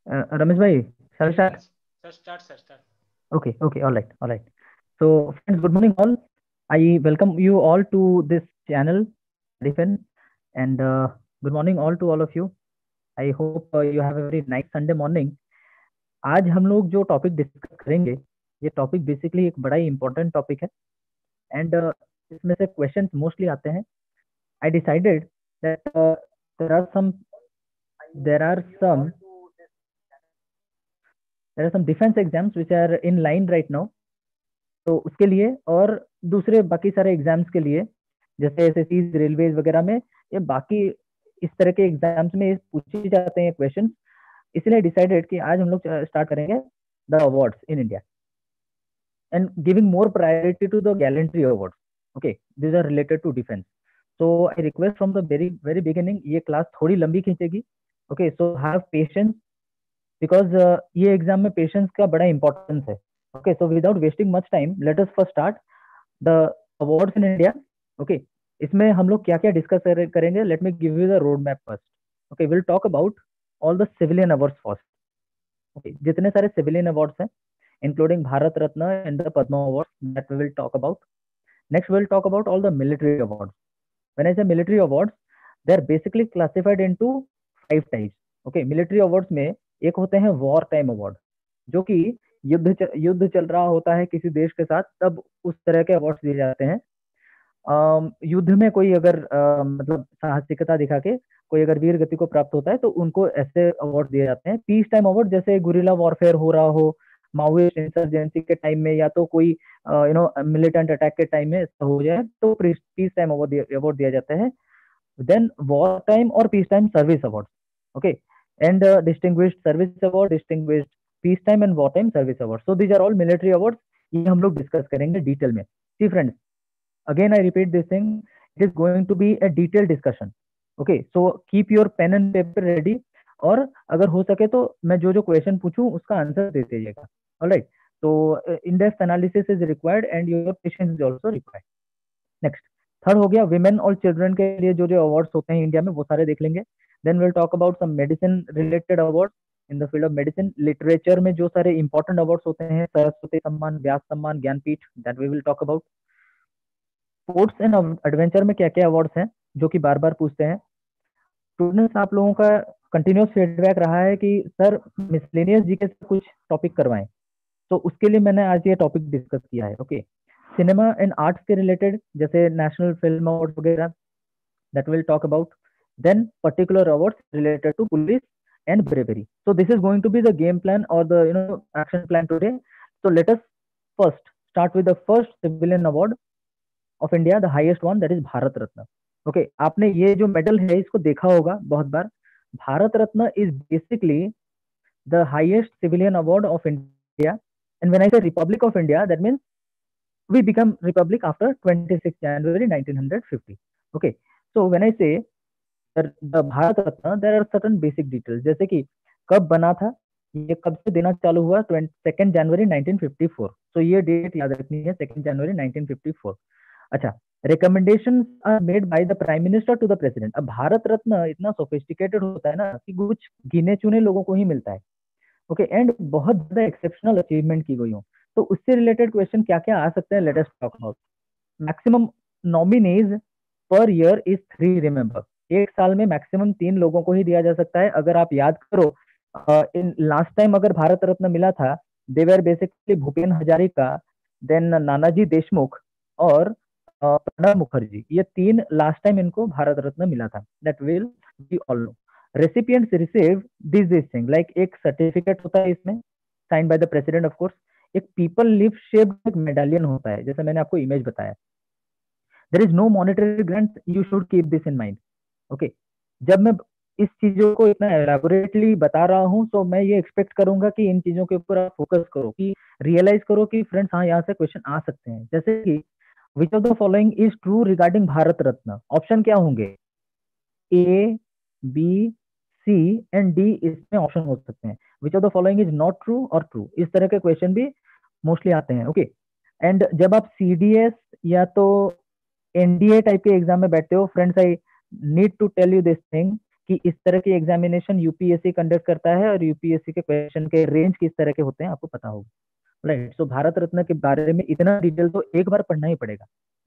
रमेश भाई, shall I start? Yes, sir, start, sir, start. Okay, okay, all right, all right. So, friends, good morning, all. I welcome you all to this channel, Defin, and good morning all of you. I hope you have a very nice Sunday morning. आज हम लोग जो topic discuss करेंगे, ये topic basically एक बड़ा ही important topic है एंड इसमें से क्वेश्चंस मोस्टली आते हैं. I decided that there are some there are some there are some defence exams which are in line right now. तो उसके लिए और दूसरे बाकी सारे एग्जाम्स के लिए, जैसे एसएससी, रेलवेज वगैरह में, ये बाकी इस तरह के एग्जाम्स में पूछे जाते हैं क्वेश्चन. इसलिए डिसाइडेड कि आज हम लोग स्टार्ट करेंगे the awards in India and giving more priority to the gallantry awards. Okay, these are related to defence. So I request from the very very beginning, ये क्लास थोड़ी लंबी खींचेगी. Okay, so have patience because ये exam में patience का बड़ा importance है. Okay, so without wasting much time, let us first start the awards in India. Okay, इसमें हम लोग क्या क्या डिस्कस करेंगे, late me give you the road map first. Okay, will talk about all the civilian awards first. Okay, जितने सारे civilian awards हैं, including Bharat Ratna and the Padma award, that we will talk about. Next will talk about all the military awards. When I say military awards, they are basically classified into 5 types. Okay, military awards में एक होते हैं war time award, जो कि युद्ध चल रहा होता है किसी देश के साथ, तब उस तरह के अवार्ड्स दिए जाते हैं. युद्ध में कोई अगर मतलब साहसिकता दिखा के कोई अगर वीर गति को प्राप्त होता है, तो उनको ऐसे अवार्ड दिए जाते हैं. पीस टाइम अवार्ड, जैसे गुरिल्ला वॉरफेयर हो रहा हो, माओइस्ट इंसर्जेंसी के टाइम में, या तो कोई मिलिटेंट अटैक के टाइम में ऐसा हो जाए, तो पीस टाइम अवार्ड दिया जाता है. देन वॉर टाइम और peace time service award. Okay, and distinguished service award, distinguished peace time and war time service award. So these are all military awards. ये हम लोग डिस्कस करेंगे डिटेल में. See friends, again I repeat this thing, it is going to be a detailed discussion. Okay, so keep your pen and paper ready. और अगर हो सके तो मैं जो जो क्वेश्चन पूछूं उसका आंसर दे दीजिएगा. ऑलराइट, तो in depth analysis is required and your patience is also required. Next, third हो गया विमेन और चिल्ड्रन के लिए जो जो अवार्ड्स होते हैं इंडिया में, वो सारे देख लेंगे. Then will talk about some medicine related award in the field of medicine. Literature में जो सारे इंपॉर्टेंट अवार्ड्स होते हैं, Saraswati Samman, Vyas Samman, Jnanpith, that we will talk about. Sports and adventure में क्या क्या अवार्ड्स हैं, जो कि बार बार पूछते हैं स्टूडेंट्स. आप लोगों का कंटिन्यूस फीडबैक रहा है कि सर मिसलेनियस जीके से कुछ टॉपिक करवाएं, तो उसके लिए मैंने आज ये टॉपिक डिस्कस किया है. ओके, सिनेमा एंड आर्ट्स के रिलेटेड, जैसे नेशनल फिल्म अवार्ड वगैरह, that will talk about. Then particular awards related to police and bravery. So this is going to be the game plan और the action plan today. So let us first start with the first civilian award of India, the highest one, that is Bharat Ratna. Okay, आपने ये जो medal है इसको देखा होगा बहुत बार. Bharat Ratna is basically the highest civilian award of India. And when I say republic of India, that means we become republic after 26 January 1950. Okay, so when I say the Bharat Ratna, there are certain basic details, जैसे कि कब बना था, ये कब से देना चालू हुआ, 2 जनवरी 1954. तो ये डेट याद रखनी है, 2 जनवरी 1954. अच्छा, recommendation are made by the prime minister to the president. अब भारत रत्न इतना सोफिस्टिकेटेड होता है ना कि कुछ गिने चुने लोगों को ही मिलता है. ओके, एंड बहुत ज्यादा एक्सेप्शनल अचीवमेंट की गई हो, तो उससे रिलेटेड क्वेश्चन क्या क्या आ सकते हैं, let us talk about. Maximum nominees per year is 3. Remember, एक साल में मैक्सिमम 3 लोगों को ही दिया जा सकता है. अगर आप याद करो, इन लास्ट टाइम अगर भारत रत्न मिला था, they were basically Bhupen Hazarika, then Nanaji Deshmukh और प्रणब मुखर्जी. ये 3 लास्ट टाइम इनको भारत रत्न मिला था. That will be all no. Recipients receive this thing, like एक सर्टिफिकेट होता है इसमें, sign by the president of course. एक पीपल लिप शेप्ड मेडालियन होता है, जैसे मैंने आपको इमेज बताया. There is no monetary grant, you should keep this in mind. Okay, जब मैं इस चीजों को इतना एलाबोरेटली बता रहा हूँ, तो मैं ये एक्सपेक्ट करूंगा कि इन चीजों के ऊपर आप फोकस करो, कि रियलाइज करो कि फ्रेंड्स हाँ, यहाँ से क्वेश्चन आ सकते हैं. जैसे कि which of the following is true regarding Bharat Ratna. Option क्या होंगे, A, B, C and D, इसमें ऑप्शन हो सकते हैं. Which of the following is not true और ट्रू, इस तरह के क्वेश्चन भी मोस्टली आते हैं. ओके, एंड जब आप सीडीएस या तो एनडीए टाइप के एग्जाम में बैठते हो, friends, I need to tell you this thing कि इस तरह की एग्जामिनेशन यूपीएससी कंडक्ट करता है और यूपीएससी के क्वेश्चन के रेंज किस तरह के होते हैं आपको पता होगा, राइट। सो भारत रत्न के बारे में इतना डिटेल तो एक बार पढ़ना ही पड़ेगा।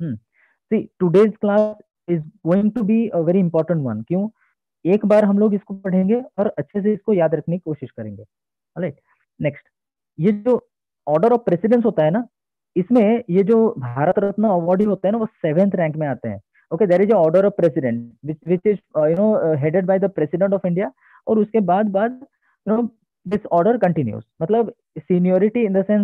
See today's class is going to be a very important one. क्यों? एक बार हम लोग इसको पढ़ेंगे और अच्छे से इसको याद रखने की कोशिश करेंगे, राइट। नेक्स्ट, ये जो ऑर्डर ऑफ प्रेसिडेंस होता है ना, इसमें ये जो भारत रत्न अवार्डी होते हैं ना, वो 7th रैंक में आते हैं। Okay, there is order of president which is headed by the president of India. और उसके बाद बाद दिस ऑर्डर कंटिन्यूस, मतलब seniority in the sense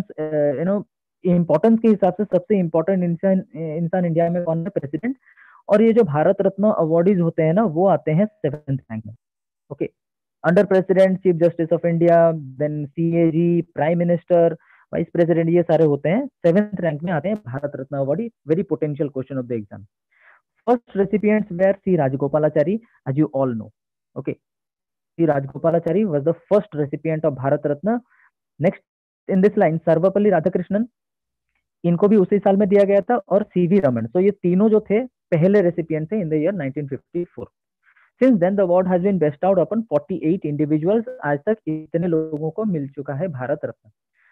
importance के हिसाब से सबसे इंपॉर्टेंट इंसान इंसान इंडिया में कौन है? प्रेसिडेंट। और ये जो भारत रत्न अवार्डीज होते हैं ना, वो आते हैं 7th रैंक में। Okay, under president, chief justice of India, then CAG, prime minister, vice president, ये सारे होते हैं 7th रैंक में आते हैं Bharat Ratna awardee. Very potential question of the exam. First recipients were C Rajagopalachari, as you all know. Okay, C Rajagopalachari was the first recipient of Bharat Ratna. Next in this line, Sarvepalli Radhakrishnan, इनको भी उसी साल में दिया गया था, और सीवी रमन। तो ये तीनों जो थे पहले रेसिपिएंट थे in the year 1954। Since then the award has been bestowed upon 48 individuals. आज तक इतने लोगों को मिल चुका है Bharat Ratna.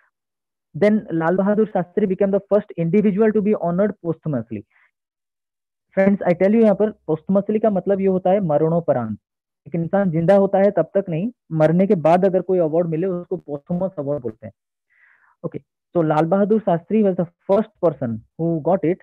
Then Lal Bahadur Shastri became the first individual to be honoured posthumously. Friends, I tell you, यहाँ पर पोस्टमसली का मतलब ये होता है मरणोपरांत। एक इंसान जिंदा होता है तब तक नहीं, मरने के बाद अगर कोई अवार्ड मिले उसको पोस्टमस अवार्ड बोलते हैं। Okay, so Lal Bahadur Shastri was the first person who got it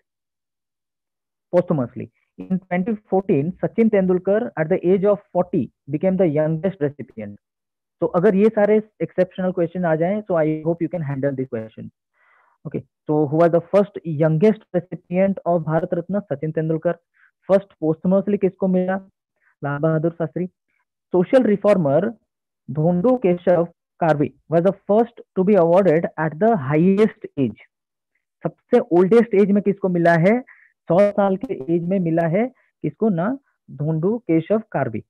posthumously. In 2014, Sachin Tendulkar at the age of 40 became the youngest recipient. So अगर ये सारे exceptional question आ जाएं, so I hope you can handle this question. Okay, so who was the first youngest recipient of Bharat Ratna? Sachin Tendulkar. First posthumously किसको मिला? Lal Bahadur Shastri. Social reformer Dhondu Keshav Karve was the first to be awarded at the highest age. सबसे oldest age में किसको मिला है? 100 साल के as में मिला है। किसको ना? Dhondo Keshav Karve.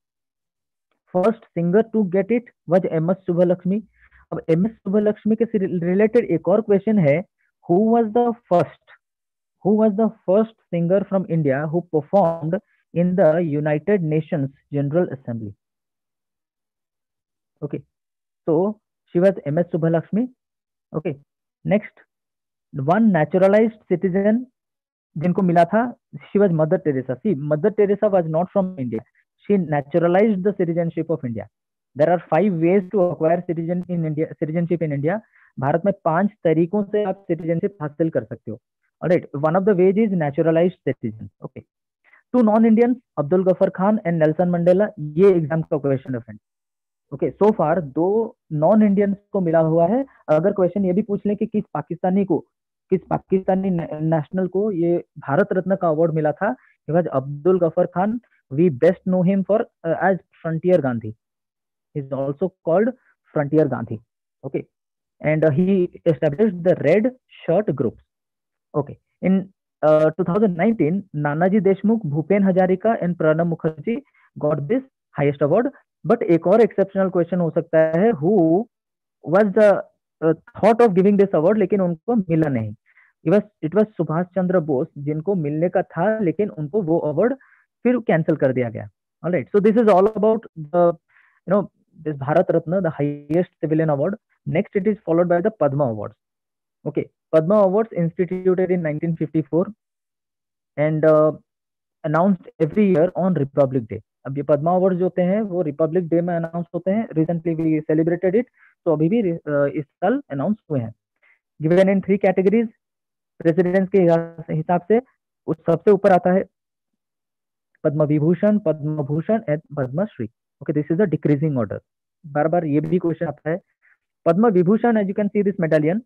First singer to get it was M S Subbulakshmi. अब एम एस सुब्बलक्ष्मी के रिलेटेड एक और क्वेश्चन है, who was the first singer from India who performed in the United Nations General Assembly? Okay, so she was MS Subbulakshmi. Okay, next, one naturalized citizen जिनको मिला था, she was Mother Teresa. See, Mother Teresa was not from India. She naturalized the citizenship of India. There are 5 ways to acquire citizenship in India. Bharat में 5 तरीकों से आप citizenship हासिल कर सकते हो। Alright, one of the ways is naturalized citizen. Okay, 2 non-Indians, Abdul Ghaffar Khan and Nelson Mandela. ये exam का क्वेश्चन है friend. Okay, so far 2 non Indians को मिला हुआ है। अगर क्वेश्चन ये भी पूछ लें कि किस पाकिस्तानी नेशनल को ये भारत रत्न का अवार्ड मिला था, because Abdul Ghaffar Khan, we best know him for as Frontier Gandhi, is also called Frontier Gandhi. Okay, and he established the Red Shirt group. Okay, in 2019 Nanaji Deshmukh, Bhupen Hazarika and Pranab Mukherjee got this highest award. But एक और एक्सेप्शनल क्वेश्चन हो सकता है, who was the thought of giving this award, लेकिन उनको मिला नहीं। It was Subhash Chandra Bose, जिनको मिलने का था, लेकिन उनको वो अवार्ड फिर कैंसिल कर दिया गया। Alright, so this is all about the this Bharat Ratna, the highest civilian award. Next, it is followed by the Padma awards. Okay, Padma awards instituted in 1954 and announced every year on Republic Day. अब ये Padma award जो होते हैं वो Republic day में announce होते हैं। Recently we celebrated it, तो अभी भी इस साल अनाउंस हुए हैं। गिवन इन 3 कैटेगरीज प्रेसिडेंट्स के हिसाब से। उस सबसे ऊपर आता है Padma Vibhushan, Padma Bhushan and Padma Shri. Okay, this is a decreasing order. बार बार ये भी क्वेश्चन आता है। Padma Vibhushan, as you can see this medallion,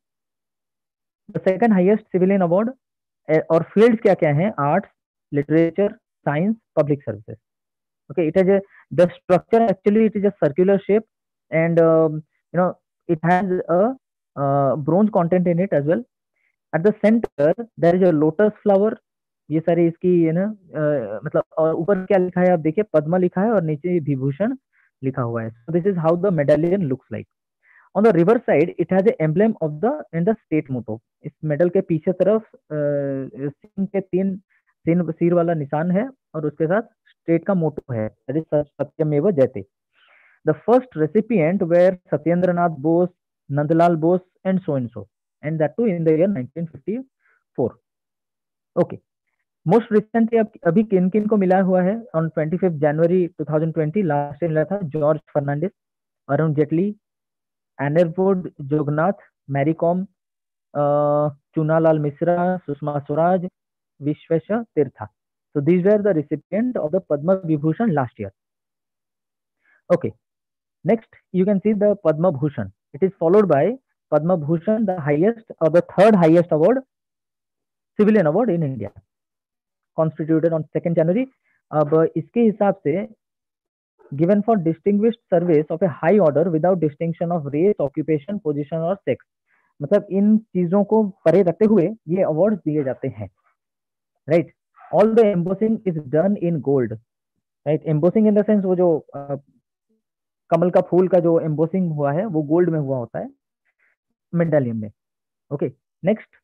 the second highest civilian award. और फील्ड्स क्या क्या है? Arts, literature, science, public services. Okay, it has the structure, actually it is a circular shape, and it has a bronze content in it as well. At the center there is a lotus flower. ये सारी इसकी है ना, मतलब, और ऊपर क्या लिखा है आप देखिए, पद्मा लिखा है और नीचे विभूषण लिखा हुआ है। So this is how the medallion looks like. On the reverse side it has a emblem of the and the state motto. इस मेडल के पीछे तरफ सिंह के 3 सिर वाला निशान है, और उसके साथ स्टेट का मोटो है, that is Satyameva Jayate. The first recipient were Satyendra Nath Bose, Nandlal Bose and so, and that too in the year 1954. Okay, most recently अभी किन किन को मिला हुआ है ऑन 25 जनवरी 2020? लास्ट टाइम मिला था George Fernandes, Arun Jaitley, Anerood Jugnauth, Mary Kom, Chhannulal Mishra, Sushma Swaraj, Vishwesha Teertha. So these were the recipient of the Padma Vibhushan last year. Okay, next you can see the Padma Bhushan. It is followed by Padma Bhushan, the highest or the third highest award, civilian award in India, constituted on 2nd January. अब इसके हिसाब से given for distinguished service of a high order without distinction of race, occupation, position और sex. मतलब इन चीजों को परे रखते हुए ये अवार्ड दिए जाते हैं, right. All the embossing is done in gold, right. Embossing in the sense वो जो कमल का फूल का जो एम्बोसिंग हुआ है वो गोल्ड में हुआ होता है मेडालियन में. Okay, next.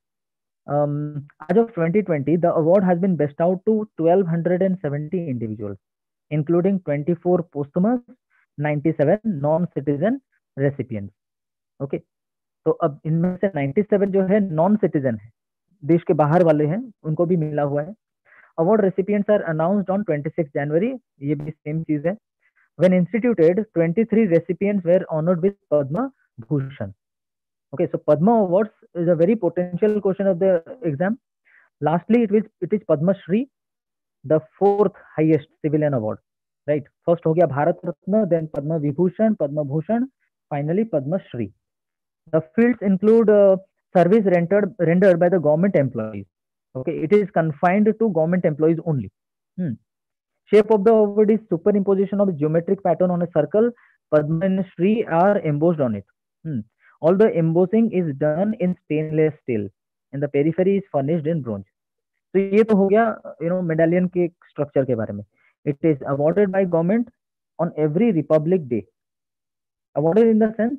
as of 2020 the award has been bestowed out to 1270 individuals including 24 posthumous, 97 non citizen recipients. Okay, तो अब इनमें से 97 जो है नॉन सिटीजन है, देश के बाहर वाले हैं, उनको भी मिला हुआ है. Award recipients are announced on 26 January. ये भी सेम चीज है. When instituted, 23 recipients were honored with Padma Bhushan. Okay, so Padma Awards is a very potential question of the exam. Lastly, it is Padma Shri, the fourth highest civilian award. Right? First हो गया Bharat Ratna, then Padma Vibhushan, Padma Bhushan, finally Padma Shri. The fields include service rendered by the government employees. Okay, it is confined to government employees only. Shape of the award is superimposition of geometric pattern on a circle. Padma and Shri are embossed on it. All the embossing is done in stainless steel and the periphery is furnished in bronze. तो ये तो हो गया medallion के structure के बारे में. It is awarded by government on every Republic Day. Awarded in the sense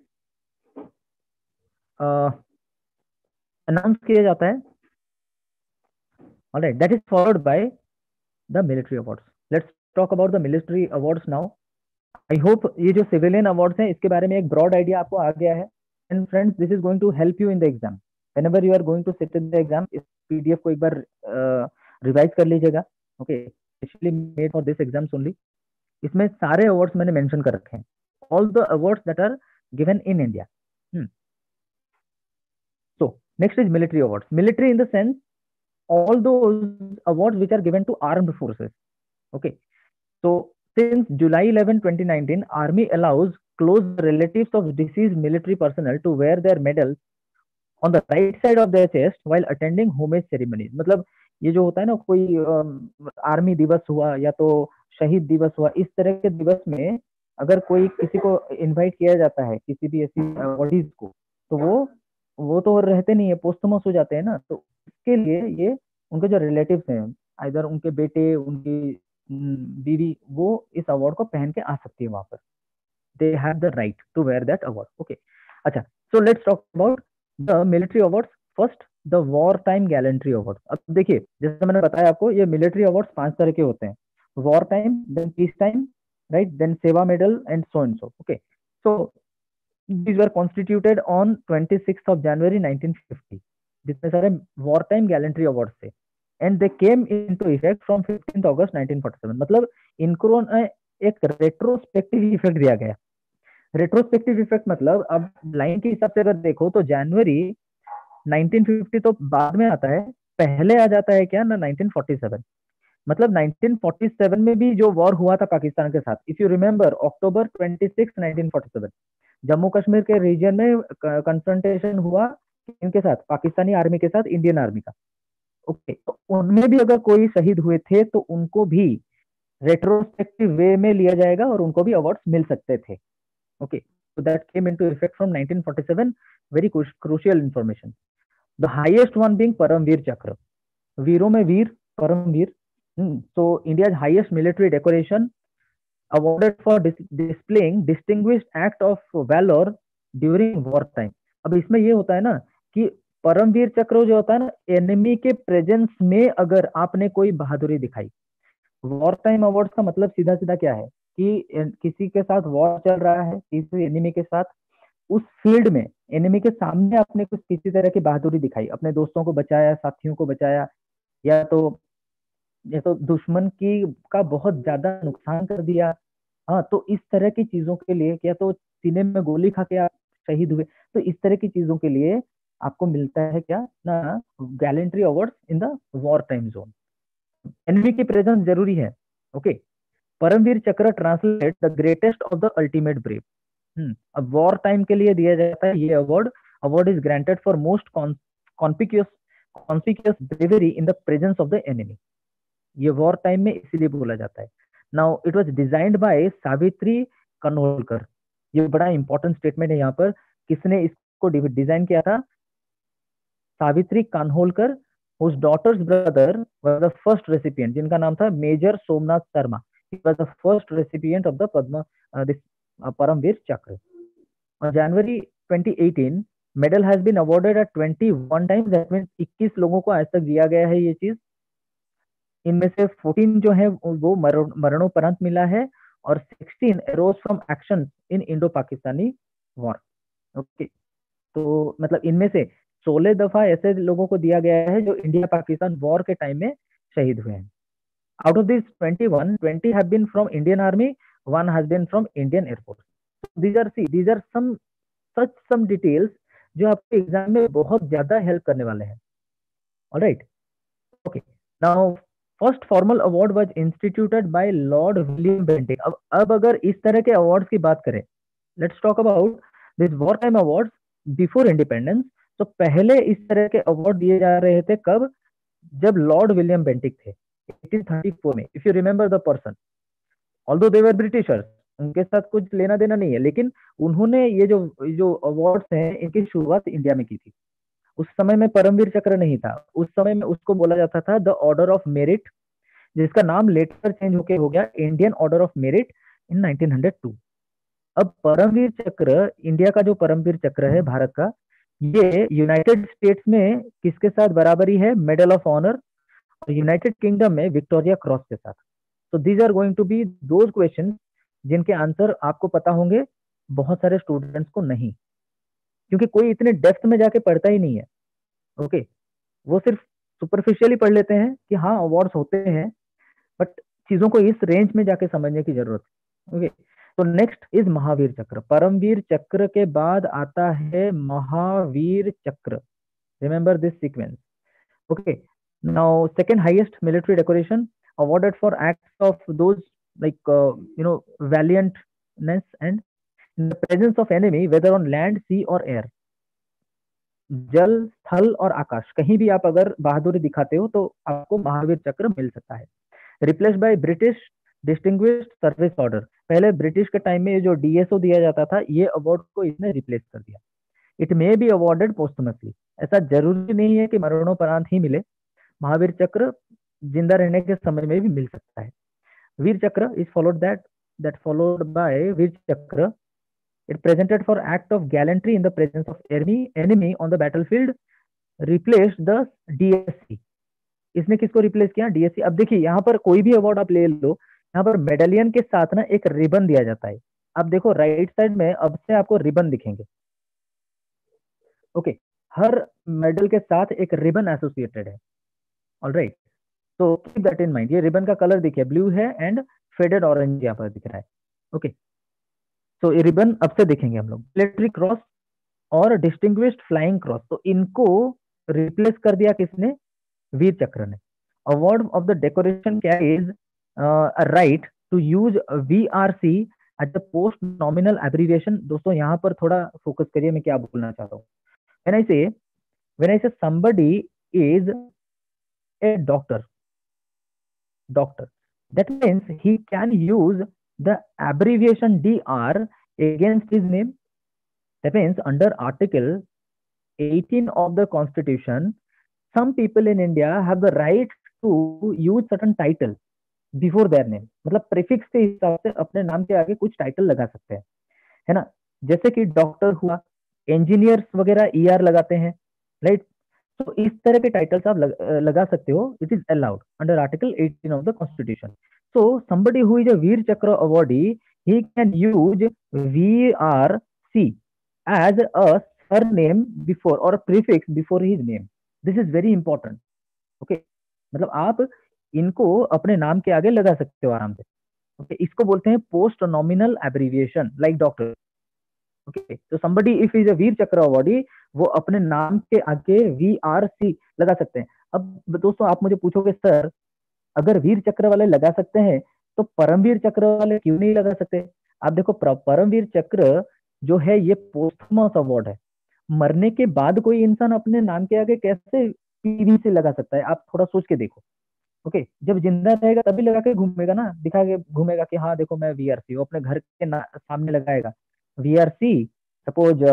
announce किया जाता है. Alright, that is followed by the military awards. Let's talk about the military awards now. I hope ये जो civilian awards हैं इसके बारे में एक broad idea आपको आ गया है. And friends, this is going to help you in the exam. Whenever you are going to sit in the exam, इस PDF को एक बार रिवाइज कर लीजिएगा. Okay, especially made for this exams only. इसमें सारे awards मैंने mention कर रखे हैं. All the awards that are given in India. So next is military awards. Military in the sense all those awards which are given to armed forces. Okay, so since July 11, 2019, Army allows close relatives of deceased military personnel to wear their medals on the right side of their chest while attending homage ceremonies. मतलब ये जो होता है ना, कोई army दिवस हुआ या तो शहीद दिवस हुआ, इस तरह के दिवस में अगर कोई किसी को इनवाइट किया जाता है किसी भी ऐसी अवॉर्डीज को, तो वो तो रहते नहीं है, पोस्टमस हो जाते हैं ना. तो इसके लिए ये उनके जो रिलेटिव्स हैं, इधर उनके बेटे, उनकी बीवी, वो इस अवार्ड को पहन के आ सकती है वहां पर. They have the right to wear that award. Okay, अच्छा, so let's talk about the military awards. First, the war time gallantry award. अब देखिए, जैसे मैंने बताया आपको, ये मिलिट्री अवार्ड्स 5 तरह के होते हैं. War time, then peace time, right, then Seva medal and so. Okay, so these were constituted on 26th of January 1950. जितने सारे वॉर टाइम गैलेंट्री अवार्ड थे, and they came into effect from 15 August 1947. मतलब इनको एक रेट्रोस्पेक्टिव इफेक्ट दिया गया. Retrospective effect मतलब अब लाइन के हिसाब से अगर देखो तो जनवरी 1950 तो बाद में आता है, पहले आ जाता है क्या ना 1947. मतलब 1947 में भी जो वॉर हुआ था पाकिस्तान के साथ, if you remember, October 26, 1947 Jammu Kashmir के रीजन में कंफ्रंटेशन हुआ इनके साथ, पाकिस्तानी आर्मी के साथ इंडियन आर्मी का. ओके, तो उनमें भी अगर कोई शहीद हुए थे तो उनको भी रेट्रोस्पेक्टिव वे में लिया जाएगा और उनको भी अवार्ड्स मिल सकते थे. Okay, so that came into effect from 1947. Very crucial information. The highest one being Paramveer Chakra. वीरों में वीर, Paramvir. So India's highest military decoration, awarded for displaying distinguished act of valor during war time. अब इसमें ये होता है ना कि परमवीर चक्र जो होता है ना, एनिमी के प्रेजेंस में अगर आपने कोई बहादुरी दिखाई वॉर टाइम अवार्ड्स का मतलब सीधा सीधा क्या है कि किसी के साथ वॉर चल रहा है, किसी एनिमी के साथ, उस फील्ड में एनिमी के सामने आपने कुछ किसी तरह की बहादुरी दिखाई, अपने दोस्तों को बचाया, साथियों को बचाया, या तो दुश्मन की का बहुत ज्यादा नुकसान कर दिया। हाँ, तो इस तरह की चीजों के लिए, या तो सीने में गोली खा के आप शहीद हुए, तो इस तरह की चीजों के लिए आपको मिलता है क्या ना, gallantry award in the war time zone. Enemy की प्रेजेंस जरूरी है। Okay. Paramvir Chakra translate the greatest of the ultimate brave. अब वॉर टाइम के लिए दिया जाता है ये award. Award is granted for most conspicuous conspicuous bravery in the presence of the enemy. ये वॉर टाइम में इसीलिए बोला जाता है। Now it was designed by Savitri Khanolkar. ये बड़ा इंपॉर्टेंट स्टेटमेंट है यहाँ पर। किसने इसको डिजाइन किया था? Savitri कान्होलकर, whose daughter's brother was the first recipient, जिनका नाम था major Somnath Sharma. He was the first recipient of the Padma, this Paramveer Chakra. On January 2018, medal has been awarded at 21 times. That means 21 लोगों को आज तक दिया गया है ये चीज। इनमें से 14 जो है वो मरणोपरांत मिला है, और 16 heroes from action in Indo Pakistani war. Okay. तो मतलब इनमें से 16 दफा ऐसे लोगों को दिया गया है जो इंडिया पाकिस्तान वॉर के टाइम में शहीद हुए हैं। Out of this 21, 20 have been from Indian army, one has been from Indian Air Force. These are some such some details जो आपके एग्जाम में बहुत ज्यादा हेल्प करने वाले हैं। Alright. Okay. Now first formal award was instituted by Lord William Bentinck. अब अगर इस तरह के अवार्ड्स की बात करें, let's talk about this war time awards before independence. तो पहले इस तरह के अवार्ड दिए जा रहे थे कब? जब लॉर्ड विलियम बेंटिक थे 1834 में। If you remember the person, although they were Britishers, उनके साथ कुछ लेना देना नहीं है, लेकिन उन्होंने ये जो जो अवार्ड्स हैं इनकी शुरुआत इंडिया में की थी। उस समय में परमवीर चक्र नहीं था, उस समय में उसको बोला जाता था द ऑर्डर ऑफ मेरिट, जिसका नाम लेटर चेंज होके हो गया Indian Order of Merit in 1902। अब परमवीर चक्र, इंडिया का जो परमवीर चक्र है भारत का, ये यूनाइटेड स्टेट्स में किसके साथ बराबरी है? Medal of Honour. और यूनाइटेड किंगडम में विक्टोरिया क्रॉस के साथ। तो these are going to be those questions जिनके आंसर आपको पता होंगे, बहुत सारे स्टूडेंट्स को नहीं, क्योंकि कोई इतने डेप्थ में जाके पढ़ता ही नहीं है। ओके। वो सिर्फ सुपरफिशियली पढ़ लेते हैं कि हाँ अवार्ड्स होते हैं, बट चीजों को इस रेंज में जाके समझने की जरूरत है। ओके। तो नेक्स्ट इज महावीर चक्र। परमवीर चक्र के बाद आता है Mahavir Chakra. Remember this sequence. Okay. Now second highest military decoration awarded for acts of those like valiantness and in the presence of enemy whether on land, sea or air। जल, थल और आकाश, कहीं भी आप अगर बहादुरी दिखाते हो तो आपको महावीर चक्र मिल सकता है। Replace by British Distinguished Service Order. पहले ब्रिटिश के टाइम में ये जो डीएसओ दिया जाता था, ये अवार्ड को इसने रिप्लेस कर दिया। It may be awarded posthumously. ऐसा जरूरी नहीं है कि मरणोपरांत ही मिले, महावीर चक्र जिंदा रहने के समय में भी मिल सकता है। Vir Chakra is followed that followed by Vir Chakra. It presented for act of gallantry in the presence of enemy on the battlefield, replaced the DSC. इसने किसको रिप्लेस किया? डीएससी। अब देखिए यहाँ पर कोई भी अवार्ड आप ले लो, यहाँ पर मेडेलियन के साथ ना एक रिबन दिया जाता है। अब देखो राइट साइड में अब से आपको रिबन दिखेंगे। ओके। हर मेडल के साथ एक रिबन एसोसिएटेड है। ऑलराइट। तो कीप दैट इन माइंड। ये रिबन का कलर देखिए ब्लू है एंड फेडेड ऑरेंज यहाँ पर दिख रहा है। ओके। तो ये रिबन अब से देखेंगे हम लोग। मिलिट्री क्रॉस और डिस्टिंग्विश्ड फ्लाइंग क्रॉस, तो इनको रिप्लेस कर दिया किसने? वीर चक्र ने। Award of the decoration carries right to use VRC as a post nominal abbreviation. दोस्तों यहाँ पर थोड़ा फोकस करिए, मैं क्या बोलना चाहता हूँ। व्हेन आई से somebody is a doctor, that means he can use the abbreviation DR against his name. That means under article 18 of the constitution, some people in India have the right to use certain title before their name। मतलब prefix के हिसाब से अपने नाम के आगे कुछ title लगा सकते हैं, है ना। जैसे कि डॉक्टर हुआ, इंजीनियर्स वगैरह ER लगाते हैं, राइट। तो इस तरह के टाइटल्स आप लगा सकते हो। It is allowed under article 18 of the constitution. So somebody who is a Veer Chakra awardee, he can use VRC as a surname before or a prefix before his name. This is very important. Okay, मतलब आप इनको अपने नाम के आगे लगा सकते हो आराम से. ओके, इसको बोलते हैं post nominal abbreviation like doctor. Okay, तो somebody if is a Vir Chakra awardee, वो अपने नाम के आगे VRC लगा सकते हैं. अब दोस्तों आप मुझे पूछोगे सर, अगर वीर चक्र वाले लगा सकते हैं तो परमवीर चक्र वाले क्यों नहीं लगा सकते? आप देखो, परमवीर चक्र जो है ये पोस्टमस अवार्ड है. मरने के बाद कोई इंसान अपने नाम के आगे कैसे पीवी से लगा सकता है? आप थोड़ा सोच के देखो. ओके, जब जिंदा रहेगा तभी लगा के घूमेगा ना, दिखा के घूमेगा कि हाँ देखो मैं VRC, वो अपने घर के सामने लगाएगा VRC. Suppose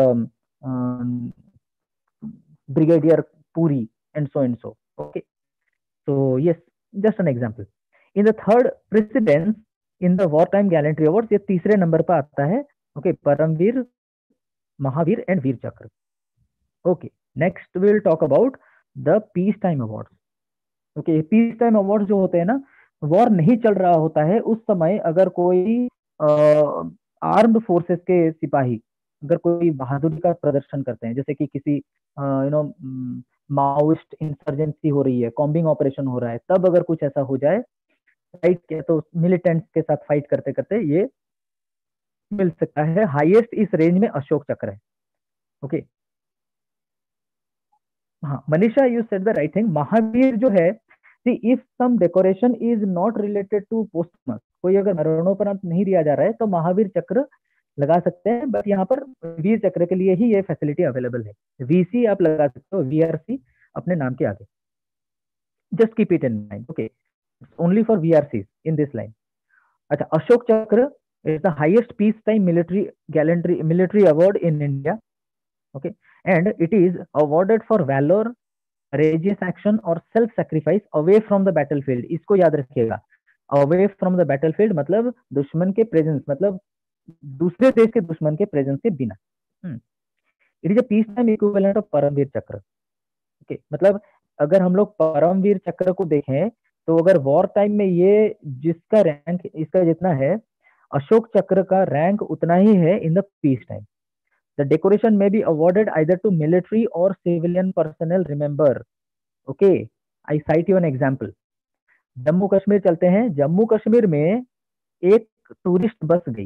brigadier Puri and so. Okay, so yes, just an example. In the third precedence in the wartime gallantry awards, ये तीसरे नंबर पर आता है. Okay, Paramvir, Mahavir and Vir Chakra. Okay, next will talk about the peace time awards. Okay, peace time awards जो होते हैं ना, war नहीं चल रहा होता है उस समय, अगर कोई आर्म्ड फोर्सेस के सिपाही अगर कोई बहादुरी का प्रदर्शन करते हैं, जैसे कि किसी माओइस्ट इंसर्जेंसी हो रही है, कॉम्बिंग ऑपरेशन हो रहा है, तब अगर कुछ ऐसा हो जाए फाइट के, तो मिलिटेंट्स के साथ फाइट करते करते ये मिल सकता है. हाईएस्ट इस रेंज में अशोक चक्र है. ओके, हाँ Manisha, you said the right thing. Mahavir जो है, see if some decoration is not related to posthumous, कोई अगर मरणोपरांत नहीं दिया जा रहा है तो महावीर चक्र लगा सकते हैं. बट यहाँ पर वीर चक्र के लिए ही ये फैसिलिटी अवेलेबल है. VC आप लगा सकते हो, VRC अपने नाम के आगे. Just keep it in mind. Okay, only for VRC in this line. अच्छा, Ashok Chakra is the highest peace time military award in India. Okay, and it is awarded for valour, courageous action और self sacrifice away from the battlefield. इसको याद रखिएगा, away from the battlefield मतलब दुश्मन के presence, मतलब दूसरे देश के दुश्मन के प्रेजेंस के बिना. It is a peace time equivalent of Paramvir Chakra. Okay, मतलब अगर हम लोग परमवीर चक्र को देखें तो अगर वॉर टाइम में ये जिसका रैंक इसका जितना है, अशोक चक्र का रैंक उतना ही है in the peace time. The decoration में be awarded either to military और civilian personnel. Remember, okay, I cite you an example. Jammu Kashmir चलते हैं. जम्मू कश्मीर में एक टूरिस्ट बस गई.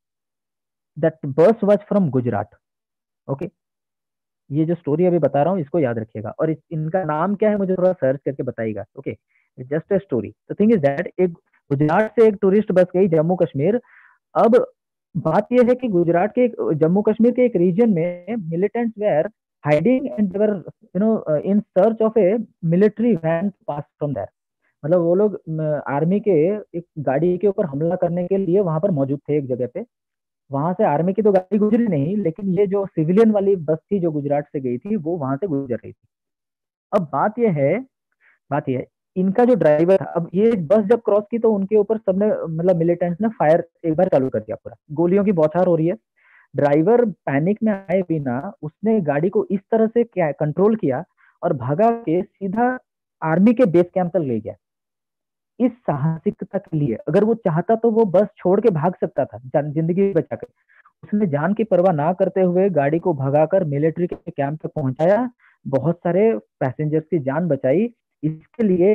दैट बस वाज फ्रॉम गुजरात. ओके, ये जो स्टोरी अभी बता रहा हूँ इसको याद रखिएगा, और इनका नाम क्या है मुझे थोड़ा सर्च करके बताइएगा. Okay, just a story. The thing is that एक गुजरात से एक टूरिस्ट बस गई जम्मू कश्मीर. अब बात यह है कि गुजरात के जम्मू कश्मीर के एक रीजन में militants were hiding and they were in search of a military van pass from that. मतलब वो लोग आर्मी के एक गाड़ी के ऊपर हमला करने के लिए वहां पर मौजूद थे एक जगह पे. वहां से आर्मी की तो गाड़ी गुजरी नहीं, लेकिन ये जो सिविलियन वाली बस थी जो गुजरात से गई थी वो वहां से गुजर रही थी. अब बात यह है इनका जो ड्राइवर था, अब ये बस जब क्रॉस की तो उनके ऊपर सबने मतलब मिलिटेंट्स ने फायर एक बार चालू कर दिया. पूरा गोलियों की बौछार हो रही है. ड्राइवर पैनिक में आए बिना उसने गाड़ी को इस तरह से कंट्रोल किया और भागा के सीधा आर्मी के बेस कैंप तक ले गया. इस साहसिकता के लिए अगर वो चाहता तो वो बस छोड़ के भाग सकता था जिंदगी बचाकर. उसने जान की परवाह ना करते हुए गाड़ी को भगाकर मिलिट्री के कैंप तक पहुंचाया, बहुत सारे पैसेंजर्स की जान बचाई. इसके लिए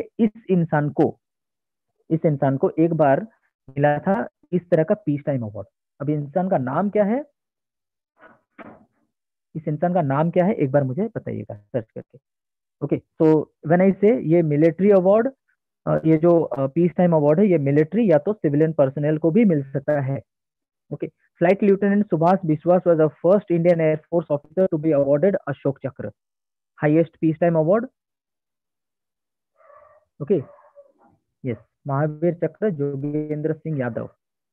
इस इंसान को एक बार मिला था इस तरह का पीस टाइम अवार्ड. अब इंसान का नाम क्या है, इस इंसान का नाम क्या है एक बार मुझे बताइएगा सर्च करके. ओके, सो व्हेन आई से ये मिलिट्री अवार्ड, ये जो पीस टाइम अवार्ड है ये मिलिट्री या तो सिविलियन पर्सनल को भी मिल सकता है. Okay, flight lieutenant Subhash Biswas was the first Indian air force officer to be awarded Ashok Chakra, highest peace time award. Okay, yes, Mahavir Chakra Jogendra Singh Yadav.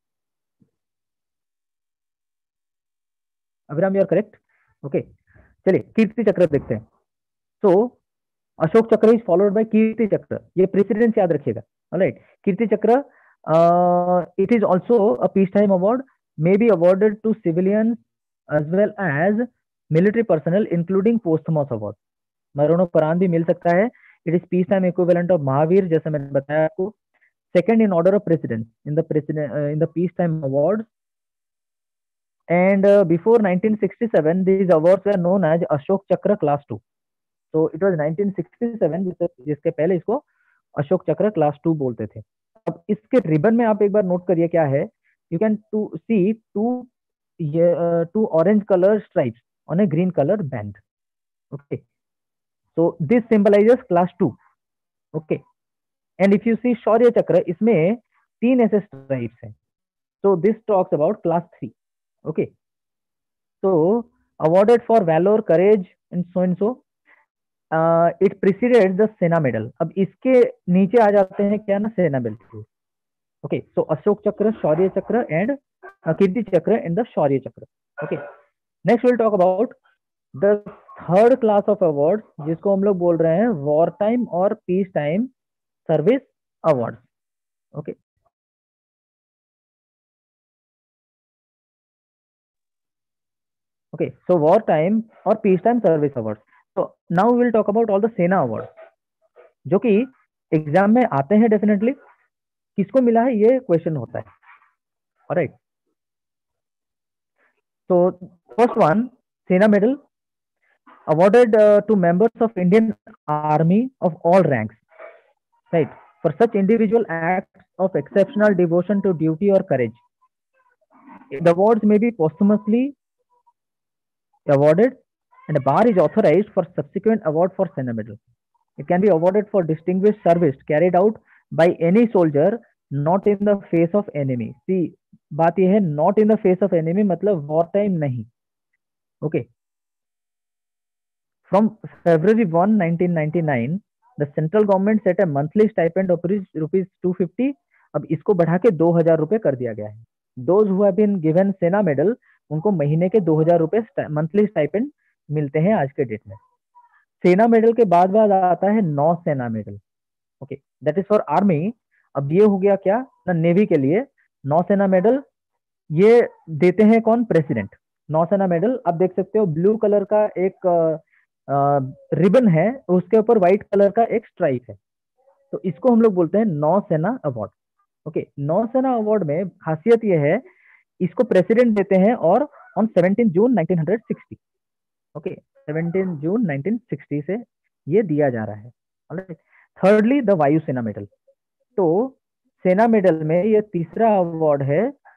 Abhiram, you are correct. Okay, चलिए कीर्ति चक्र देखते हैं. तो Ashok Chakra is followed bye कीर्ति चक्र. ये प्रेसिडेंस याद रखिएगा. Alright, Kirti Chakra it is also a peace time award, may be awarded to civilians as well as military personnel including posthumous award. मरणोपरांत भी मिल सकता है. It is peace time equivalent of Mahavir, जैसे मैंने बताया आपको. second in order of precedence in the in the peacetime awards. And before 1967, these awards were known as Ashok Chakra Class 2. So it was 1967 जिसके पहले इसको अशोक चक्र क्लास 2 बोलते थे. अब इसके रिबन में आप एक बार नोट करिए क्या है. You can to see two orange color stripes on a green color band. Okay, so this symbolizes class 2. Okay, and if you see Shaurya Chakra, इसमें 3 ऐसे stripes हैं. So this talks about class 3. Okay, so awarded for valor, courage and so. It preceded the Sena medal. अब इसके नीचे आ जाते हैं क्या ना, सेना मेडल. ओके, सो अशोक चक्र, शौर्य चक्र एंड कीर्ति चक्र and the Shaurya Chakra. Okay, next will talk about the third class of award, जिसको हम लोग बोल रहे हैं वॉर टाइम और peace time service award. Okay, okay, so war time और पीस टाइम सर्विस अवार्ड. तो now will talk about all the Sena award, जो कि एग्जाम में आते हैं डेफिनेटली. किसको मिला है ये क्वेश्चन होता है. Alright, so first one, Sena Medal, awarded to members of Indian Army of all ranks, right, for such individual acts of exceptional devotion to duty or courage. The awards may be posthumously awarded, and a bar is authorized for subsequent award for Sena Medal. It can be awarded for distinguished service carried out by any soldier not in the face of enemy. See, बात यह है not in the face of enemy, मतलब war time नहीं. Okay, from February 1, 1999, the central government set a monthly stipend of rupees 250. अब इसको बढ़ा के 2000 रुपए कर दिया गया है. Those who have been given Sena medal, उनको महीने के 2000 रुपए मंथली स्टाइपेंड मिलते हैं आज के डेट में. सेना मेडल के बाद आता है Nausena medal. Okay, that is for army. अब ये हो गया क्या ना, नेवी के लिए नौसेना मेडल ये देते हैं कौन, प्रेसिडेंट. नौसेना मेडल आप देख सकते हो, ब्लू कलर का एक रिबन है, उसके ऊपर व्हाइट कलर का एक स्ट्राइप है. तो इसको हम लोग बोलते हैं नौसेना अवार्ड. ओके, नौसेना अवार्ड में खासियत ये है, इसको प्रेसिडेंट देते हैं और ऑन 17 जून 1960. ओके, 17 जून 1960 से ये दिया जा रहा है. Thirdly the Vayusena medal. तो सेना मेडल में ये तीसरा अवार्ड है,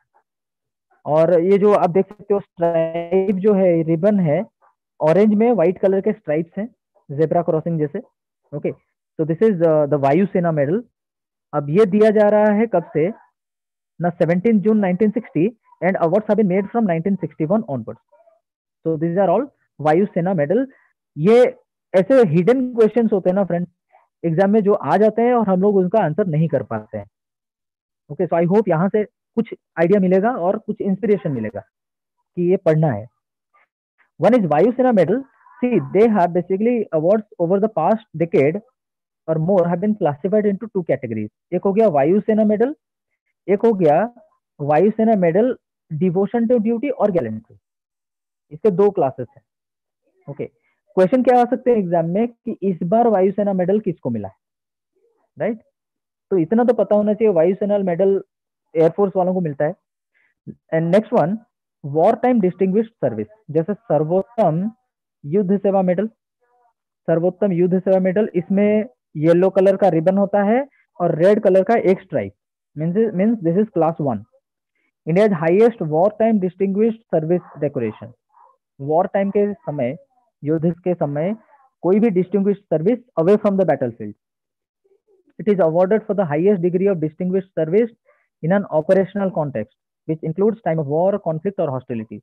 और ये जो आप देख सकते हो स्ट्राइप जो है, रिबन है, ऑरेंज में व्हाइट कलर के स्ट्राइप्स हैं, जेब्रा क्रॉसिंग जैसे. ओके, तो this is the Vayusena medal. अब ये दिया जा रहा है कब से ना, 17 June 1960, and awards have been made from 1961 onwards. So this are all Vayusena medal. ये ऐसे हिडन क्वेश्चंस होते हैं ना फ्रेंड्स, एग्जाम में जो आ जाते हैं और हम लोग उनका आंसर नहीं कर पाते हैं. ओके, सो आई होप यहाँ से कुछ आइडिया मिलेगा और कुछ इंस्पिरेशन मिलेगा कि ये पढ़ना है. One is Vayusena medal. See, they have basically awards over the past decade और more have been classified into 2 categories. एक हो गया वायुसेना मेडल, एक हो गया Vayusena medal devotion to duty और गैलेंट्री. इसके 2 क्लासेस हैं. ओके, क्वेश्चन क्या आ सकते हैं एग्जाम में कि इस बार वायुसेना मेडल किसको मिला है, राइट. तो इतना तो पता होना चाहिए, वायुसेना मेडल एयरफोर्स वालों को मिलता है. And next one, war time distinguished service, जैसे सर्वोत्तम युद्ध सेवा मेडल. सर्वोत्तम युद्ध सेवा मेडल, इसमें येलो कलर का रिबन होता है और रेड कलर का एक stripe, means this is class 1. India highest war time distinguished service decoration. War time के समय, युद्ध के समय कोई भी distinguished service away from the battlefield, it is awarded for the highest degree of distinguished service in an operational context which includes time of war, conflict or hostilities.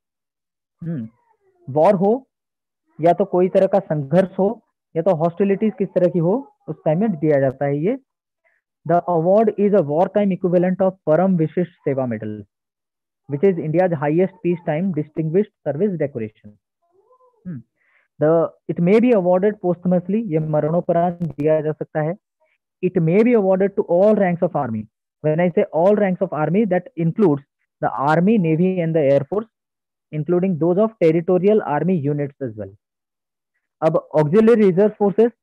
War हो या तो कोई तरह का संघर्ष हो या तो हॉस्टिलिटीज किस तरह की हो, उस टाइम में दिया जाता है ये. The award is a war time equivalent of Param Vishisht Seva medal, which is India's highest peacetime distinguished service decoration. It may be awarded posthumously, ये मरणोपरांत दिया जा सकता है. It may be awarded to all ranks of army. When I say all ranks of army, that includes the army, navy and the air force, including those of territorial army units as well. अब auxiliary reserve forces,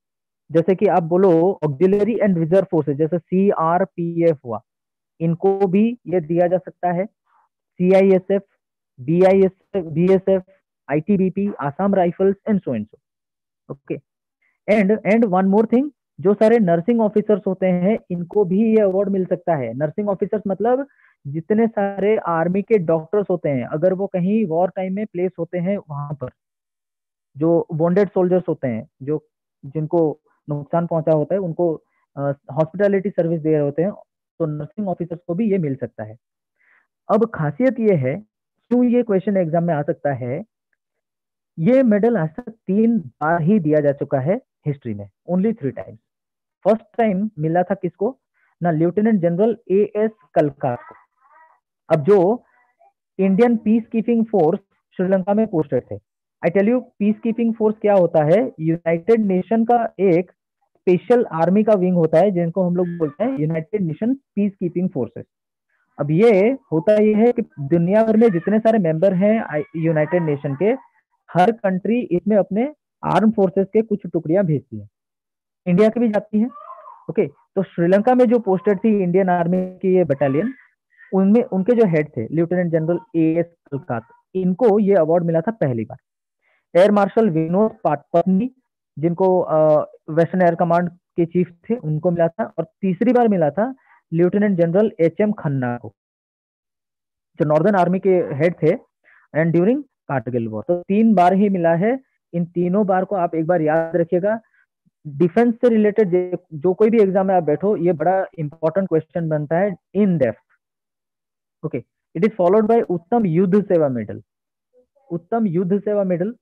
जैसे कि आप बोलो auxiliary and reserve forces, जैसे CRPF हुआ, इनको भी ये दिया जा सकता है। CISF, BISF, BSF, ITBP, Assam rifles and so. Okay. And one more thing, जो सारे नर्सिंग ऑफिसर्स होते हैं इनको भी ये अवार्ड मिल सकता है। नर्सिंग ऑफिसर्स मतलब जितने सारे आर्मी के डॉक्टर्स होते हैं, अगर वो कहीं वॉर टाइम में प्लेस होते हैं वहां पर, जो वॉन्डेड सोल्जर्स होते हैं, जो जिनको नुकसान पहुंचा होता है, उनको हॉस्पिटैलिटी सर्विस दे रहे होते हैं, तो नर्सिंग ऑफिसर्स को भी ये मिल सकता है। अब खासियत ये है, क्यों ये क्वेश्चन एग्जाम में आ सकता है, ये मेडल आज तक 3 बार ही दिया जा चुका है हिस्ट्री में, ओनली 3 टाइम्स। फर्स्ट टाइम मिला था किसको ना, लेफ्टिनेंट जनरल AS कलका को। अब जो Indian peace keeping force Sri Lanka में पोस्टेड थे, I tell you peace keeping force क्या होता है। यूनाइटेड नेशन का एक स्पेशल आर्मी का विंग होता है, जिनको हम लोग बोलते हैं United Nation peace keeping forces. अब ये होता ये है कि दुनिया भर में जितने सारे मेंबर हैं यूनाइटेड नेशन के, हर कंट्री इसमें अपने आर्म फोर्सेस के कुछ टुकड़ियां भेजती है, इंडिया की भी जाती है। ओके। तो श्रीलंका में जो पोस्टेड थी इंडियन आर्मी की ये बटालियन, उनमें उनके जो हेड थे लेफ्टिनेंट जनरल AS कलकात, इनको ये अवार्ड मिला था पहली बार। एयर मार्शल विनोद पत्नी, जिनको वेस्टर्न एयर कमांड के चीफ थे, उनको मिला था। और तीसरी बार मिला था लेफ्टिनेंट जनरल HM खन्ना को, जो नॉर्दर्न आर्मी के हेड थे, एंड ड्यूरिंग कारगिल वॉर। तो 3 बार ही मिला है। इन तीनों बार को आप एक बार याद रखिएगा। डिफेंस से रिलेटेड जो कोई भी एग्जाम में आप बैठो, ये बड़ा इंपॉर्टेंट क्वेश्चन बनता है in depth. Okay. It is followed by Uttam Yudh Seva medal. Uttam Yudh Seva medal,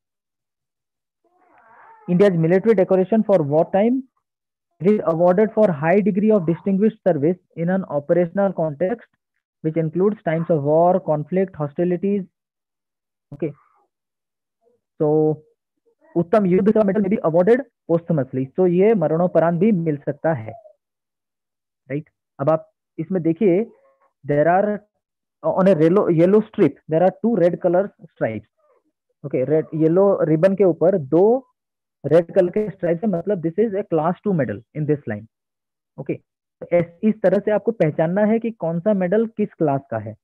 India's military decoration for wartime. It is awarded for high degree of distinguished service in an operational context, which includes times of war, conflict, hostilities. Okay. So, उत्तम Yudh Seva medal में भी awarded posthumously, तो ये मरणोपरांत भी मिल सकता है। राइट। अब आप इसमें देखिए, there are on a yellow strip there are 2 red colour stripes. Okay. Red yellow ribbon के ऊपर 2 रेड कलर के स्ट्राइप्स है, मतलब this is a class 2 medal in this line. Okay. इस तरह से आपको पहचानना है कि कौन सा मेडल किस क्लास का है।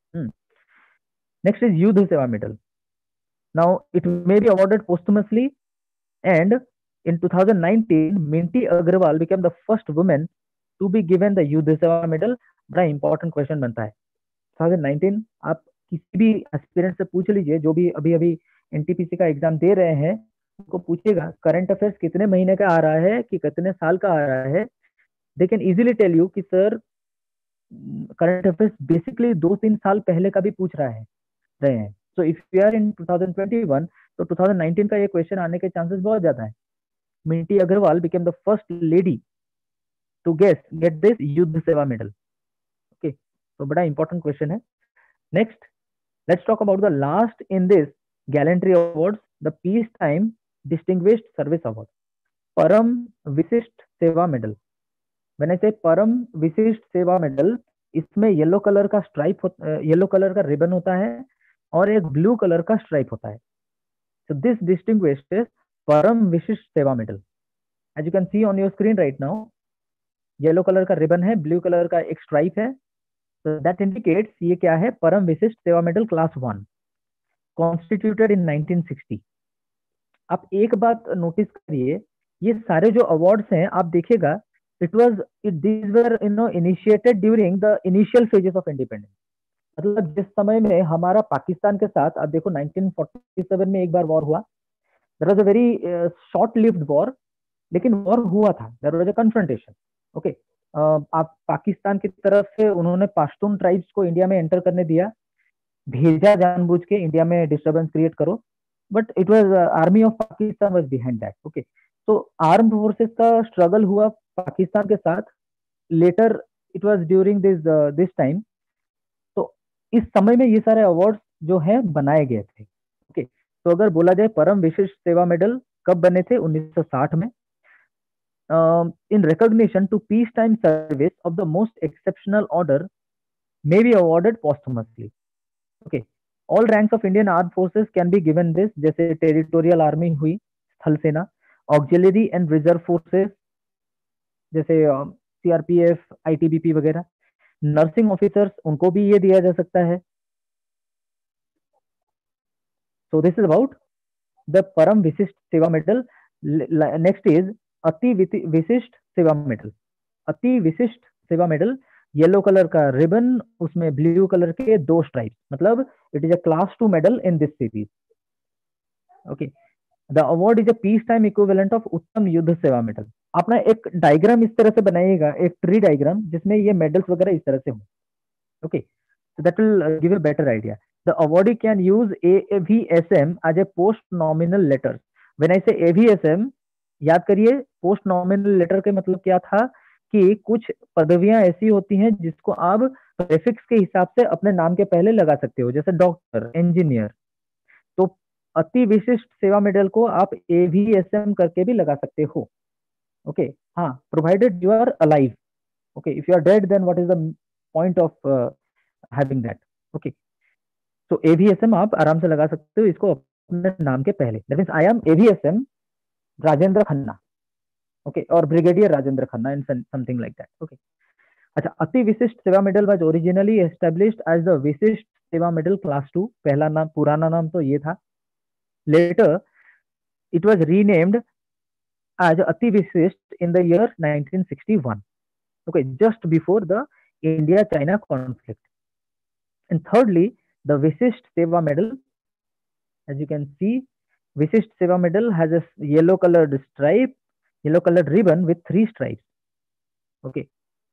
Next is Yudh Seva medal. Now it may be awarded posthumously, and in 2019 Minty Agarwal became the first woman to be given the युद्ध सेवा मेडल। बड़ा इंपॉर्टेंट क्वेश्चन बनता है। 2019, आप किसी भी एस्पिरेंट से पूछ लीजिए, जो भी अभी अभी NTPC का एग्जाम दे रहे हैं, उनको पूछिएगा करंट अफेयर्स कितने महीने का आ रहा है कि कितने साल का आ रहा है, they can easily tell you कि सर करंट अफेयर्स बेसिकली 2-3 साल पहले का भी पूछ रहे हैं। So if you are in 2021, तो 2019 का ये क्वेश्चन आने के चांसेस बहुत ज्यादा है। Minty Agarwal became the first lady to get this Yudh Seva medal. Okay. तो बड़ा इंपॉर्टेंट क्वेश्चन है। Next, let's talk about the last in this gallantry awards, the peace time distinguished service award, Param Vishisht Seva medal. When I से परम Vishisht Seva medal, इसमें yellow colour का stripe, yellow colour का ribbon होता है और एक ब्लू कलर का स्ट्राइप होता है। So this distinguished is Param Vishisht Seva medal. As you can see on your screen right now, yellow colour का रिबन है, ब्लू कलर का एक स्ट्राइप है, तो दैट इंडिकेट्स ये क्या है, परम Vishisht Seva medal class 1, constituted इन 1960। आप एक बात नोटिस करिए, ये सारे जो अवार्ड्स हैं आप देखिएगा, these were initiated during the initial phases of independence. मतलब जिस समय में हमारा पाकिस्तान के साथ, आप देखो 1947 में एक बार वॉर हुआ, there was a very short lived war, लेकिन वॉर हुआ था, there was a confrontation. Okay. आप पाकिस्तान की तरफ से उन्होंने पश्तून ट्राइब्स को इंडिया में एंटर करने दिया, भेजा जानबूझ के इंडिया में डिस्टर्बेंस क्रिएट करो, but it was army of Pakistan was behind that. Okay. तो आर्म फोर्सेस का स्ट्रगल हुआ पाकिस्तान के साथ, later it was during this time. तो इस समय में ये सारे अवार्ड्स जो है बनाए गए थे। ओके। तो अगर बोला जाए परम विशिष्ट सेवा मेडल कब बने थे, 1960 में, in recognition to peacetime service of the most exceptional order, may be awarded posthumously. Okay. All ranks of Indian armed forces can be given this, जैसे टेरिटोरियल आर्मी हुई, स्थल सेना, ऑक्सिलरी एंड रिजर्व फोर्सेस जैसे CRPF, ITBP वगैरह। Nursing officers, उनको भी ये दिया जा सकता है। So this is about the Param Vishisht Seva medal. Next is विशिष्ट Seva medal. Ati Vishisht Seva medal, yellow colour का रिबन, उसमें ब्लू कलर के दो स्ट्राइप, मतलब it is a class 2 medal in this series. Okay, the award is a peace time equivalent of Uttam Yudh Seva medal. आप ना एक diagram इस तरह से बनाइएगा, एक ट्री डायग्राम, जिसमें ये मेडल्स वगैरह इस तरह से हो। Okay, so that will give a better idea. The awardee can use AVSM as a post nominal letter. When I say AVSM, याद करिए पोस्ट नॉमिनल लेटर के मतलब क्या था, कि कुछ पदवियां ऐसी होती हैं जिसको आप प्रेफिक्स के हिसाब से अपने नाम के पहले लगा सकते हो, जैसे डॉक्टर, इंजीनियर। तो अति विशिष्ट सेवा मेडल को आप एवीएसएम करके भी लगा सकते हो। ओके, हाँ, provided you are alive. Okay, if you are dead then what is the point of having that. Okay, तो एवीएसएम आप आराम से लगा सकते हो इसको अपने नाम के पहले। That means I am AVSM Rajendra Khanna. Okay, और brigadier Rajendra Khanna in something like that. Okay, अच्छा, Ati Vishisht Seva medal was originally established as the Vishisht Seva medal class 2। पहला नाम, पुराना नाम तो ये था। Later it was renamed as Ati Vishisht in the year 1961। Okay, just before the India China conflict. And thirdly, the Vishisht Seva medal, as you can see, Vishisht Seva medal has a yellow colored stripe, yellow colored ribbon with 3 stripes. Okay,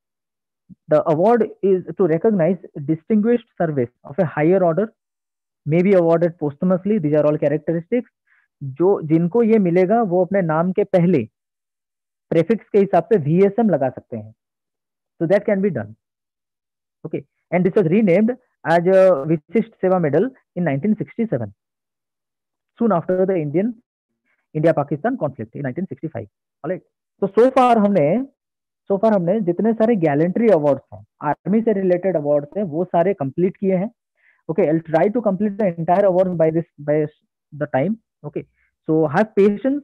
the award is to recognize distinguished service of a higher order, may be awarded posthumously. These are all characteristics. जो जिनको ये मिलेगा वो अपने नाम के पहले prefix के हिसाब से VSM लगा सकते हैं. So that can be done. Okay, and this was renamed as a Vishisht Seva medal in 1967, soon after the India Pakistan conflict in 1965. Alright, तो सो फार हमने जितने सारे गैलेंट्री अवार्ड्स हैं, आर्मी से रिलेटेड अवार्ड्स हैं, वो सारे कंप्लीट किए हैं. Okay, I will try to complete the entire award by the time. Okay, so have patience.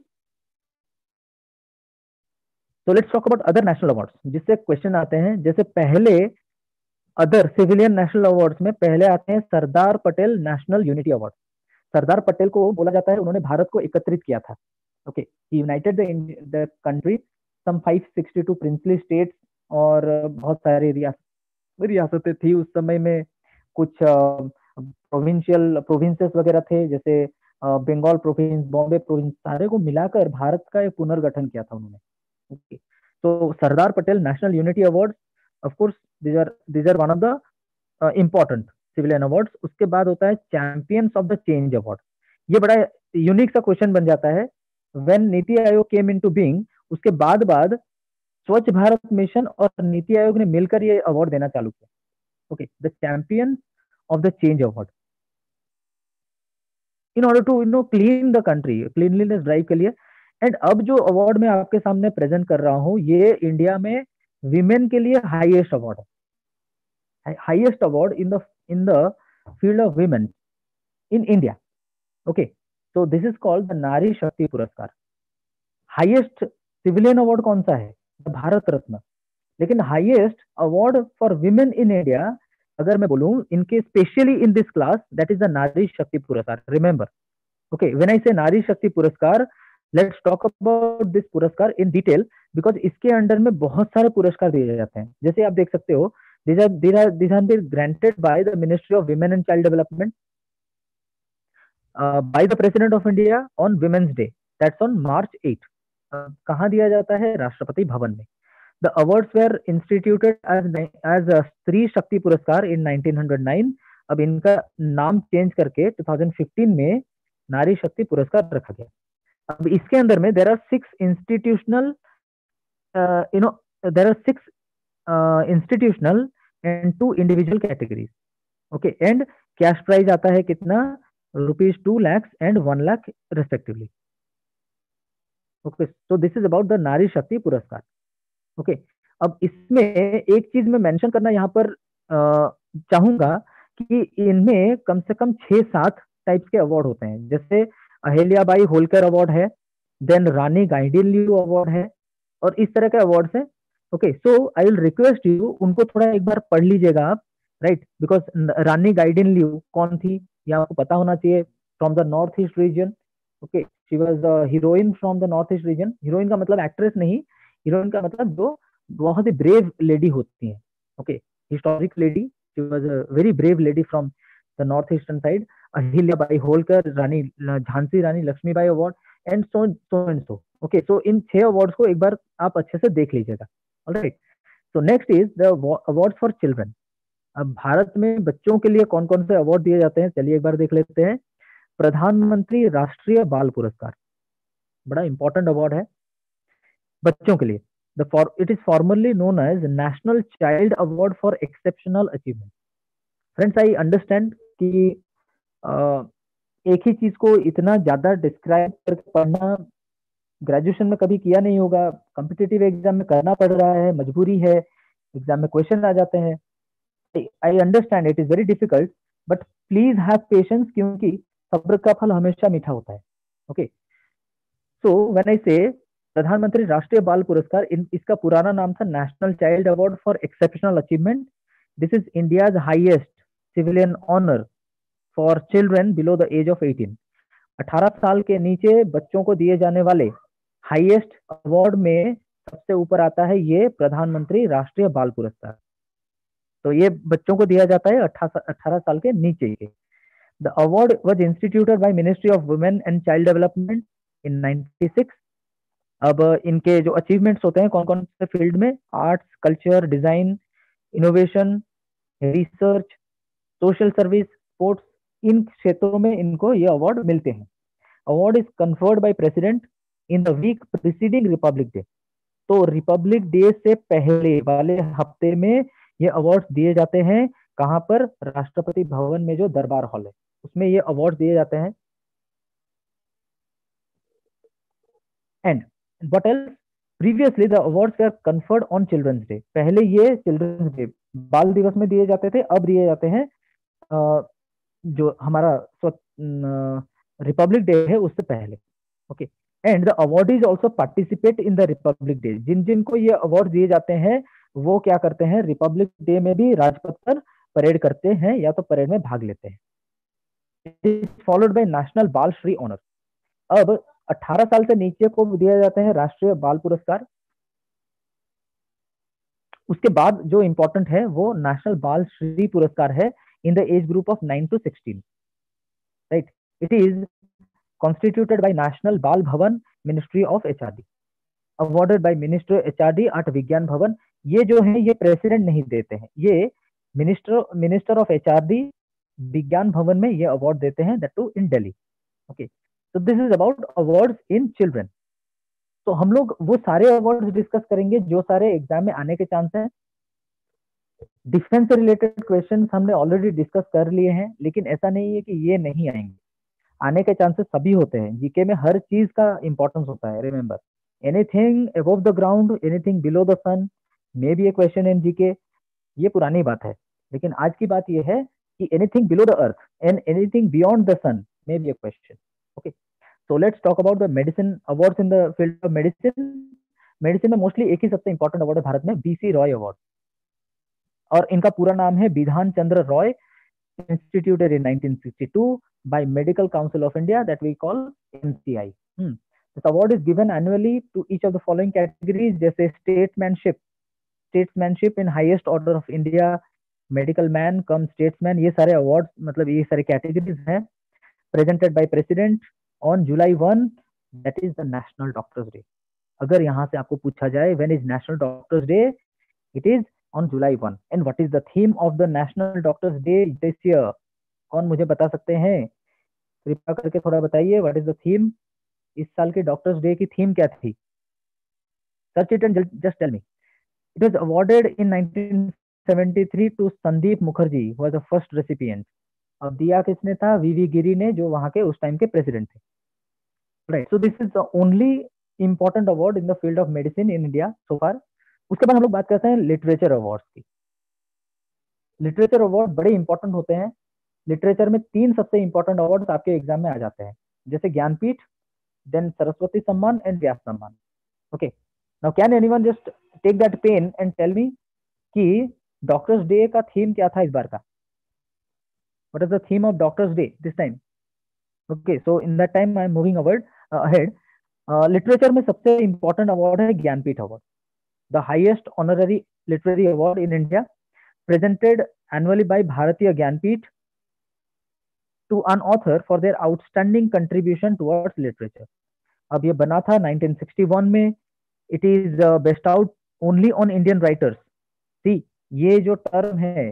तो let's talk about other national awards, जिससे क्वेश्चन आते हैं. जैसे पहले अदर सिविलियन नेशनल अवार्ड्स में पहले आते हैं Sardar Patel national unity award. Sardar Patel को बोला जाता है उन्होंने भारत को एकत्रित किया था. Okay, united the country, some 562 princely states, और बहुत सारी रियासतें थी उस समय में. कुछ प्रोविंसेस वगैरह थे, जैसे बंगाल प्रोविंस, बॉम्बे प्रोविंस, सारे को मिलाकर भारत का एक पुनर्गठन किया था उन्होंने. ओके, तो Sardar Patel national unity award, of course these are one of the important civilian awards. उसके बाद होता है champions of the change award. ये बड़ा यूनिक सा क्वेश्चन बन जाता है. When NITI Aayog came into being, उसके बाद स्वच्छ भारत मिशन और नीति आयोग ने मिलकर ये अवार्ड देना चालू किया. Okay, the champions of the change award, in order to clean the country, cleanliness drive के लिए. एंड अब जो अवार्ड मैं आपके सामने प्रेजेंट कर रहा हूं, ये इंडिया में विमेन के लिए हाईएस्ट अवार्ड है. Highest award in the field of women in India. Okay, so this is called the Nari Shakti Puraskar. Highest civilian award कौन सा है? भारत रत्न. लेकिन highest award for women in India, अगर मैं बोलूं इनके specially in this class, that is the Nari Shakti पुरस्कार. Remember, okay, when I से नारी शक्ति पुरस्कार, let's talk about this Puraskar in detail, because इसके अंडर में बहुत सारे पुरस्कार दिए जाते हैं. जैसे आप देख सकते हो, these have been granted by the Ministry of Women and Child Development, by the President of India on Women's Day, that's on March 8. कहाँ दिया जाता है? राष्ट्रपति भवन में. The awards were instituted as a स्त्री शक्ति पुरस्कार in 1909. अब इनका नाम चेंज करके 2015 में नारी शक्ति पुरस्कार रखा गया. अब इसके अंदर में there are 6 institutional, there are 6 institutional and 2 individual categories. Okay, and cash prize आता है कितना? ₹2 lakhs and 1 lakh respectively. Okay, so this is about the नारी शक्ति पुरस्कार. Okay, अब इसमें एक चीज मैं मेंशन करना यहाँ पर चाहूंगा कि इनमें कम से कम 6-7 टाइप्स के अवार्ड होते हैं. जैसे अहिल्याबाई होलकर अवार्ड है, देन रानी गाइडिनल्यू अवार्ड है, और इस तरह के अवार्ड्स हैं। Okay, so I will request you उनको थोड़ा एक बार पढ़ लीजिएगा आप, राइट, बिकॉज रानी गाइडिनल्यू कौन थी ये आपको पता होना चाहिए, from the north east region. Okay, she was the heroine from the north east region. Heroine का मतलब एक्ट्रेस नहीं, हीरोइन का मतलब जो बहुत ही ब्रेव लेडी होती है। Okay, historic lady, she was a very brave lady from the north eastern side. Ahilyabai Holkar, Rani Jhansi Rani Lakshmibai award, and so and so. Okay, so इन 6 अवार्ड्स को एक बार आप अच्छे से देख लीजिएगा। Alright, so next is the award for children. अब भारत में बच्चों के लिए कौन कौन से अवार्ड दिए जाते हैं, चलिए एक बार देख लेते हैं। प्रधानमंत्री राष्ट्रीय बाल पुरस्कार, बड़ा इंपॉर्टेंट अवार्ड है बच्चों के लिए। It is formally known as national child award for exceptional achievement. Friends, I understand कि अ, एक ही चीज को इतना ज्यादा डिस्क्राइब करके पढ़ना ग्रेजुएशन में कभी किया नहीं होगा, कॉम्पिटिटिव एग्जाम में करना पड़ रहा है, मजबूरी है, एग्जाम में क्वेश्चन आ जाते हैं। I understand it is very difficult, but please have patience, क्योंकि सब्र का फल हमेशा मीठा होता है। ओके, सो व्हेन आई से प्रधानमंत्री राष्ट्रीय बाल पुरस्कार, इसका पुराना नाम था national child award for exceptional achievement. This is India's highest civilian honour for children below the age of 18। 18 साल के नीचे बच्चों को दिए जाने वाले हाईएस्ट अवार्ड में सबसे ऊपर आता है ये प्रधानमंत्री राष्ट्रीय बाल पुरस्कार। तो ये बच्चों को दिया जाता है 18 साल के नीचे के। The award was instituted by ministry of women and child development in 96। अब इनके जो अचीवमेंट्स होते हैं कौन कौन से फील्ड में, arts, culture, design, innovation, research, social service, sports, इन क्षेत्रों में इनको ये अवार्ड मिलते हैं। Award is conferred by president in the week preceding republic day. तो रिपब्लिक डे से पहले वाले हफ्ते में ये अवार्ड दिए जाते हैं। कहां पर, राष्ट्रपति भवन में जो दरबार हॉल है उसमें ये अवार्ड दिए जाते हैं। And what else, previously the awards are conferred on children's day. पहले ये चिल्ड्रंस डे, बाल दिवस में दिए जाते थे, अब दिए जाते हैं जो हमारा रिपब्लिक डे है उससे पहले। Okay, and the award is also participate in the republic day. जिन जिन को ये अवार्ड दिए जाते हैं वो क्या करते हैं, रिपब्लिक डे में भी राजपथ पर परेड करते हैं या तो परेड में भाग लेते हैं। फॉलोड बाय नेशनल बाल श्री ऑनर। अब 18 साल से नीचे को दिया जाते हैं राष्ट्रीय बाल पुरस्कार। उसके बाद जो इंपॉर्टेंट है वो नेशनल बाल श्री पुरस्कार है in the age group of 9 to 16। Right, it is constituted by National Bal Bhavan, Ministry of HRD, awarded by Minister HRD at विज्ञान भवन। ये जो है ये प्रेसिडेंट नहीं देते हैं, ये मिनिस्टर ऑफ HRD विज्ञान भवन में ये अवार्ड देते हैं, that too in Delhi. Okay, so this is about awards in children. तो हम लोग वो सारे अवार्ड्स डिस्कस करेंगे जो सारे एग्जाम में आने के चांस हैं। डिफेंस से रिलेटेड क्वेश्चन हमने ऑलरेडी डिस्कस कर लिए हैं, लेकिन ऐसा नहीं है कि ये नहीं आएंगे, आने के चांसेस सभी होते हैं। जीके में हर चीज का इंपॉर्टेंस होता है, remember, anything above the ground, anything below the sun may be a question in GK. ये पुरानी बात है, लेकिन आज की बात ये है कि anything below the earth and anything beyond the sun may be a question. Okay, so let's talk about the medicine awards in the field of medicine. Medicine में मोस्टली एक ही सबसे इंपॉर्टेंट अवार्ड है भारत में, बीसी रॉय अवार्ड, और इनका पूरा नाम है बिधान चंद्र Roy, instituted in 1962 by Medical Council of India, that we call MCI. This award is given annually to each of the following categories, जैसे statesmanship in highest order of India, medical man come statesman, ये सारे awards मतलब ये सारे categories हैं, presented by president on July 1, that is the National Doctors Day। अगर यहाँ से आपको पूछा जाए when is National Doctors Day, it is on July 1। And what is the theme of the National Doctors Day this year? कौन मुझे बता सकते हैं, कृपया करके थोड़ा बताइए, व्हाट इज द थीम, इस साल के डॉक्टर्स डे की थीम क्या थी? Search it and just tell me. It was awarded in 1973 to Sandeep Mukherjee, was the first recipient. अब दिया किसने था, वीवी गिरी ने, जो वहां के उस टाइम के प्रेसिडेंट थे। Right, so this is the only important award in the field of medicine in India so far. उसके बाद हम लोग बात करते हैं लिटरेचर अवार्ड्स की। लिटरेचर अवार्ड बड़े इंपॉर्टेंट होते हैं। लिटरेचर में 3 सबसे इंपॉर्टेंट अवार्ड्स आपके एग्जाम में आ जाते हैं, जैसे Jnanpith, then Saraswati Samman and Vyas Samman. Okay. Now can anyone just take that pen and tell me कि डॉक्टर्स डे का थीम क्या था इस बार का? What is the theme of Doctors Day this time? Okay, so in that time I am moving ahead. Literature में सबसे important award है Jnanpith award, the highest honorary literary award in India, presented annually by Bharatiya Jnanpith to an author for their outstanding contribution towards literature. अब ये बना था 1961 में। It is bestowed only on Indian writers. See, ये जो term है,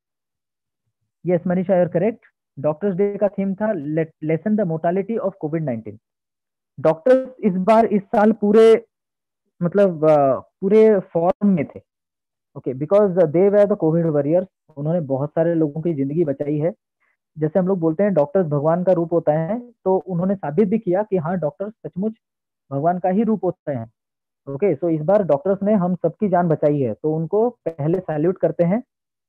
yes Manisha you are correct, doctors day का theme था लेसन द मोर्टालिटी ऑफ कोविड-19। डॉक्टर्स इस बार इस साल पूरे मतलब पूरे फॉर्म में थे। Okay, because they were the covid warriors. उन्होंने बहुत सारे लोगों की जिंदगी बचाई है। जैसे हम लोग बोलते हैं डॉक्टर्स भगवान का रूप होता है, तो उन्होंने साबित भी किया कि हाँ, डॉक्टर्स सचमुच भगवान का ही रूप होते हैं। ओके, सो इस बार डॉक्टर्स ने हम सबकी जान बचाई है, तो उनको पहले सैल्यूट करते हैं।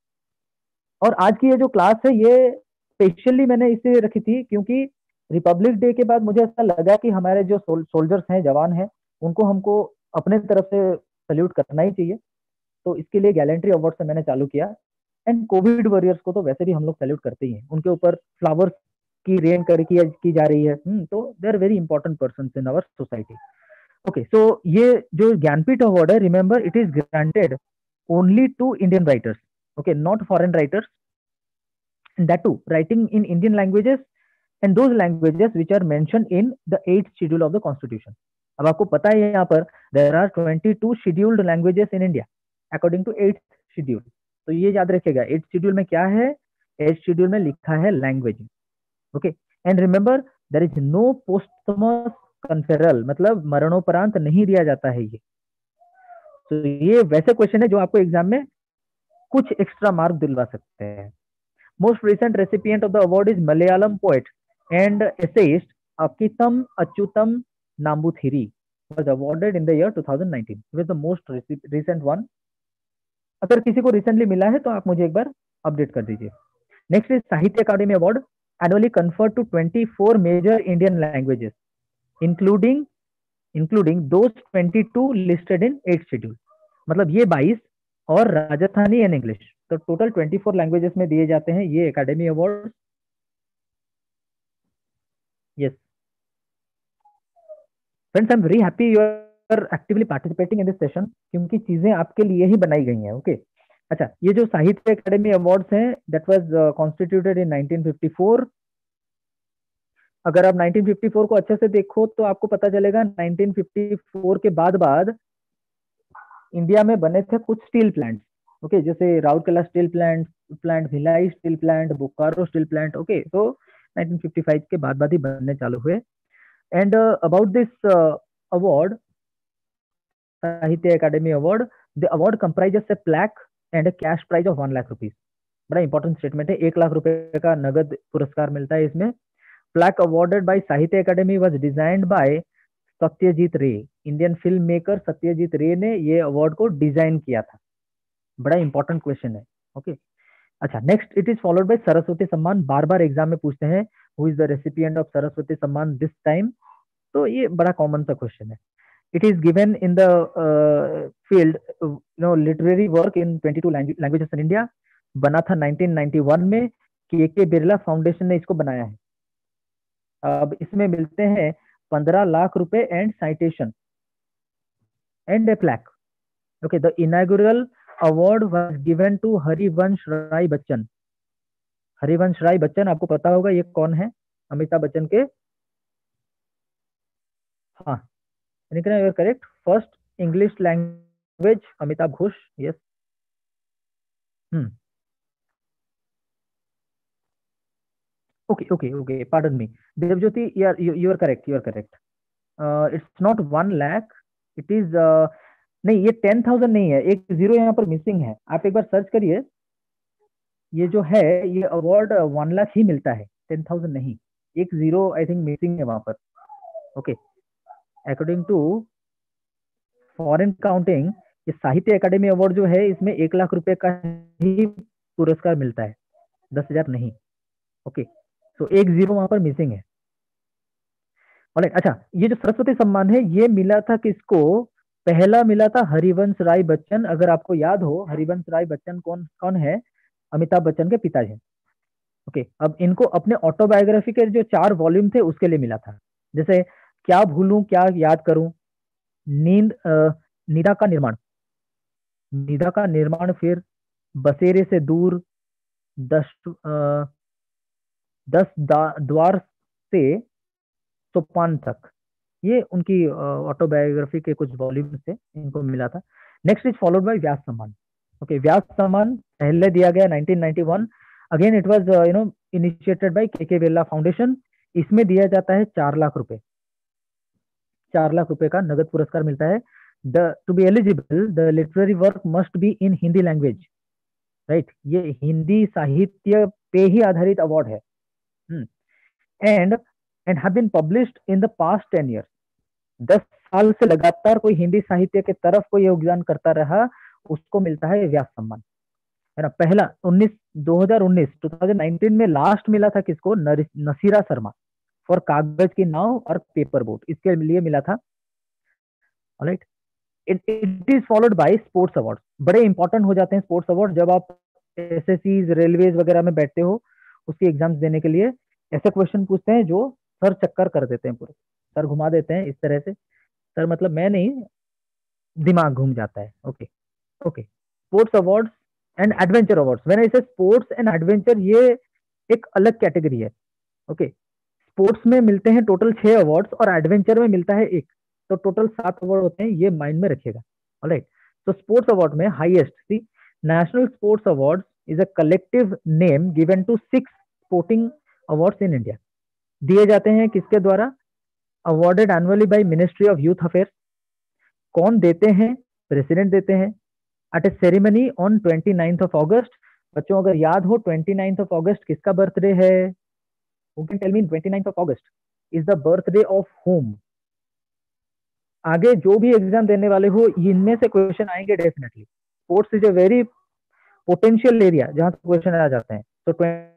और आज की ये जो क्लास है, ये स्पेशली मैंने इसलिए रखी थी क्योंकि रिपब्लिक डे के बाद मुझे ऐसा लगा कि हमारे जो सोल्जर्स हैं, जवान हैं, उनको हमको अपने तरफ से सल्यूट करना ही चाहिए। तो इसके लिए गैलेंट्री अवार्ड से मैंने चालू किया। एंड कोविड वॉरियर्स को तो वैसे भी हम लोग सैल्यूट करते ही हैं, उनके ऊपर फ्लावर्स की रेन की जा रही है। तो they are very important person in our society. Okay, so ये जो ज्ञानपीठ अवार्ड है, remember it is granted only to Indian writers, okay, not foreign writers, that too writing in Indian languages and those languages which are mentioned in the 8th schedule of the constitution. अब आपको पता है यहाँ पर there are 22 scheduled languages in India according to 8th schedule. तो ये याद रखिएगा 8th schedule में क्या है, 8th schedule में लिखा है language. Okay, and remember there is no posthumous conferral, मतलब मरणोपरांत नहीं दिया जाता है ये। तो ये वैसे क्वेश्चन है जो आपको एग्जाम में कुछ एक्स्ट्रा मार्क दिलवा सकते हैं। Most recent recipient of the award is Malayalam poet and essayist Akitam Achyutam Nambuthiri, was awarded in the year 2019. He was the most recent one. अगर किसी को रिसेंटली मिला है तो आप मुझे एक बार अपडेट कर दीजिए। Next is Sahitya Akademi award, annually conferred to 24 major Indian languages, including those 22 listed in 8th schedule. मतलब ये 22 और राजस्थानी एंड इंग्लिश, तो टोटल 24 लैंग्वेजेस में दिए जाते हैं ये academy award. Yes friends, I am very happy you are actively participating in this session, क्योंकि चीजें आपके लिए ही बनाई गई हैं। ओके, अच्छा, ये जो साहित्य एकेडमी अवार्ड्स हैं दैट वाज कॉन्स्टिट्यूटेड इन 1954। अगर आप 1954 को अच्छे से देखो तो आपको पता चलेगा 1954 के बाद इंडिया में बने थे कुछ स्टील प्लांट्स। ओके, जैसे Rourkela steel plant, Bhilai steel plant, Bokaro steel plant. Okay, तो 1955 के बाद ही बनने चालू हुए। And about this award, Sahitya Akademi award, the award comprises a plaque and a cash prize of 1 lakh rupees. बड़ा इंपॉर्टेंट स्टेटमेंट है, 1 लाख रुपए का नगद पुरस्कार मिलता है इसमें। Plaque awarded by Sahitya Akademi was designed by Satyajit Ray. Indian film maker Satyajit रे ने ये अवार्ड को डिजाइन किया था। बड़ा इंपॉर्टेंट क्वेश्चन है। ओके, अच्छा, next it is followed by Saraswati Samman. बार बार एग्जाम में पूछते हैं who is the recipient of Saraswati Samman this time, तो ये बड़ा कॉमन सा क्वेश्चन है। It is given in the field literary work in 22 languages in India. बना था 1991 में, के बिरला फाउंडेशन ने इसको बनाया है। अब इसमें मिलते हैं 15 लाख रुपए and citation and a plaque. Okay, the inaugural award was given to Harivansh Rai Bachchan. Harivansh Rai Bachchan आपको पता होगा ये कौन है, अमिताभ बच्चन के, हाँ, you are correct, first English language Amitav Ghosh. Yes, okay, pardon me, Devjyoti, you are correct, it's not 1 lakh, it is नहीं, ये 10,000 नहीं है, एक जीरो यहाँ पर मिसिंग है। आप एक बार सर्च करिए, ये जो है ये अवार्ड 1 लाख ही मिलता है, 10,000 नहीं, एक जीरो आई थिंक मिसिंग है वहां पर। Okay, according to foreign counting, ये साहित्य अकादमी अवार्ड जो है इसमें 1 लाख रुपए का ही पुरस्कार मिलता है, 10,000 नहीं। ओके, तो एक जीरो वहां पर मिसिंग है। ऑलराइट, अच्छा, ये जो सरस्वती सम्मान है ये मिला था किसको? पहला मिला था हरिवंश राय बच्चन। अगर आपको याद हो, हरिवंश राय बच्चन कौन कौन है? अमिताभ बच्चन के पिताजी। ओके, अब इनको अपने ऑटोबायोग्राफी के जो 4 वॉल्यूम थे उसके लिए मिला था। जैसे क्या भूलूं क्या याद करूं, नींद निदा का निर्माण, निदा का निर्माण, फिर बसेरे से दूर, दस द्वार से सोपान तक, ये उनकी ऑटोबायोग्राफी के कुछ वॉल्यूम से इनको मिला था। Next is followed by Vyas Samman. Okay, Vyas Samman पहले दिया गया 1991। Again it was initiated by K Birla foundation. इसमें दिया जाता है 4 लाख रुपए। 4 लाख रुपए का नगद पुरस्कार मिलता है। The to be eligible the literary work must be in Hindi language. Right, ये हिंदी साहित्य पे ही आधारित अवार्ड है। And and have been published in the past 10 year. 10 साल से लगातार कोई हिंदी साहित्य के तरफ कोई योगदान करता रहा, उसको मिलता है व्यास सम्मान, है ना। पहला 2019 में लास्ट मिला था किसको? नसीरा शर्मा, फॉर कागज की नाव और पेपर बोट, इसके लिए मिला था। Alright, it is followed by sports award. बड़े इंपॉर्टेंट हो जाते हैं स्पोर्ट्स अवार्ड जब आप एसएससी रेलवेज वगैरह में बैठते हो उसकी एग्जाम्स देने के लिए। ऐसे क्वेश्चन पूछते हैं जो सर चक्कर कर देते हैं, पूरे सर घुमा देते हैं इस तरह से। सर मतलब मैं नहीं, दिमाग घूम जाता है। Okay, okay, sports awards and adventure awards. When I say sports and adventure, ये एक अलग कैटेगरी है। ओके, स्पोर्ट्स में मिलते हैं टोटल 6 अवार्ड्स और एडवेंचर में मिलता है एक, तो टोटल 7 अवार्ड होते हैं, ये माइंड में रखिएगा। ऑलराइट, तो स्पोर्ट्स अवार्ड में highest, see, national sports award is a collective name given to 6 sporting awards in India. दिए जाते हैं किसके द्वारा? Awarded annually by ministry of youth affairs. कौन देते हैं? प्रेसिडेंट देते हैं। At a ceremony on 29 of August. बच्चों अगर याद हो 29 ऑफ अगस्त किसका बर्थडे है? Who can tell me 29 of August is the birthday of whom? आगे जो भी एग्जाम देने वाले हो इनमें से क्वेश्चन आएंगे definitely. Sports is a very potential area जहां से क्वेश्चन आ जाते हैं। तो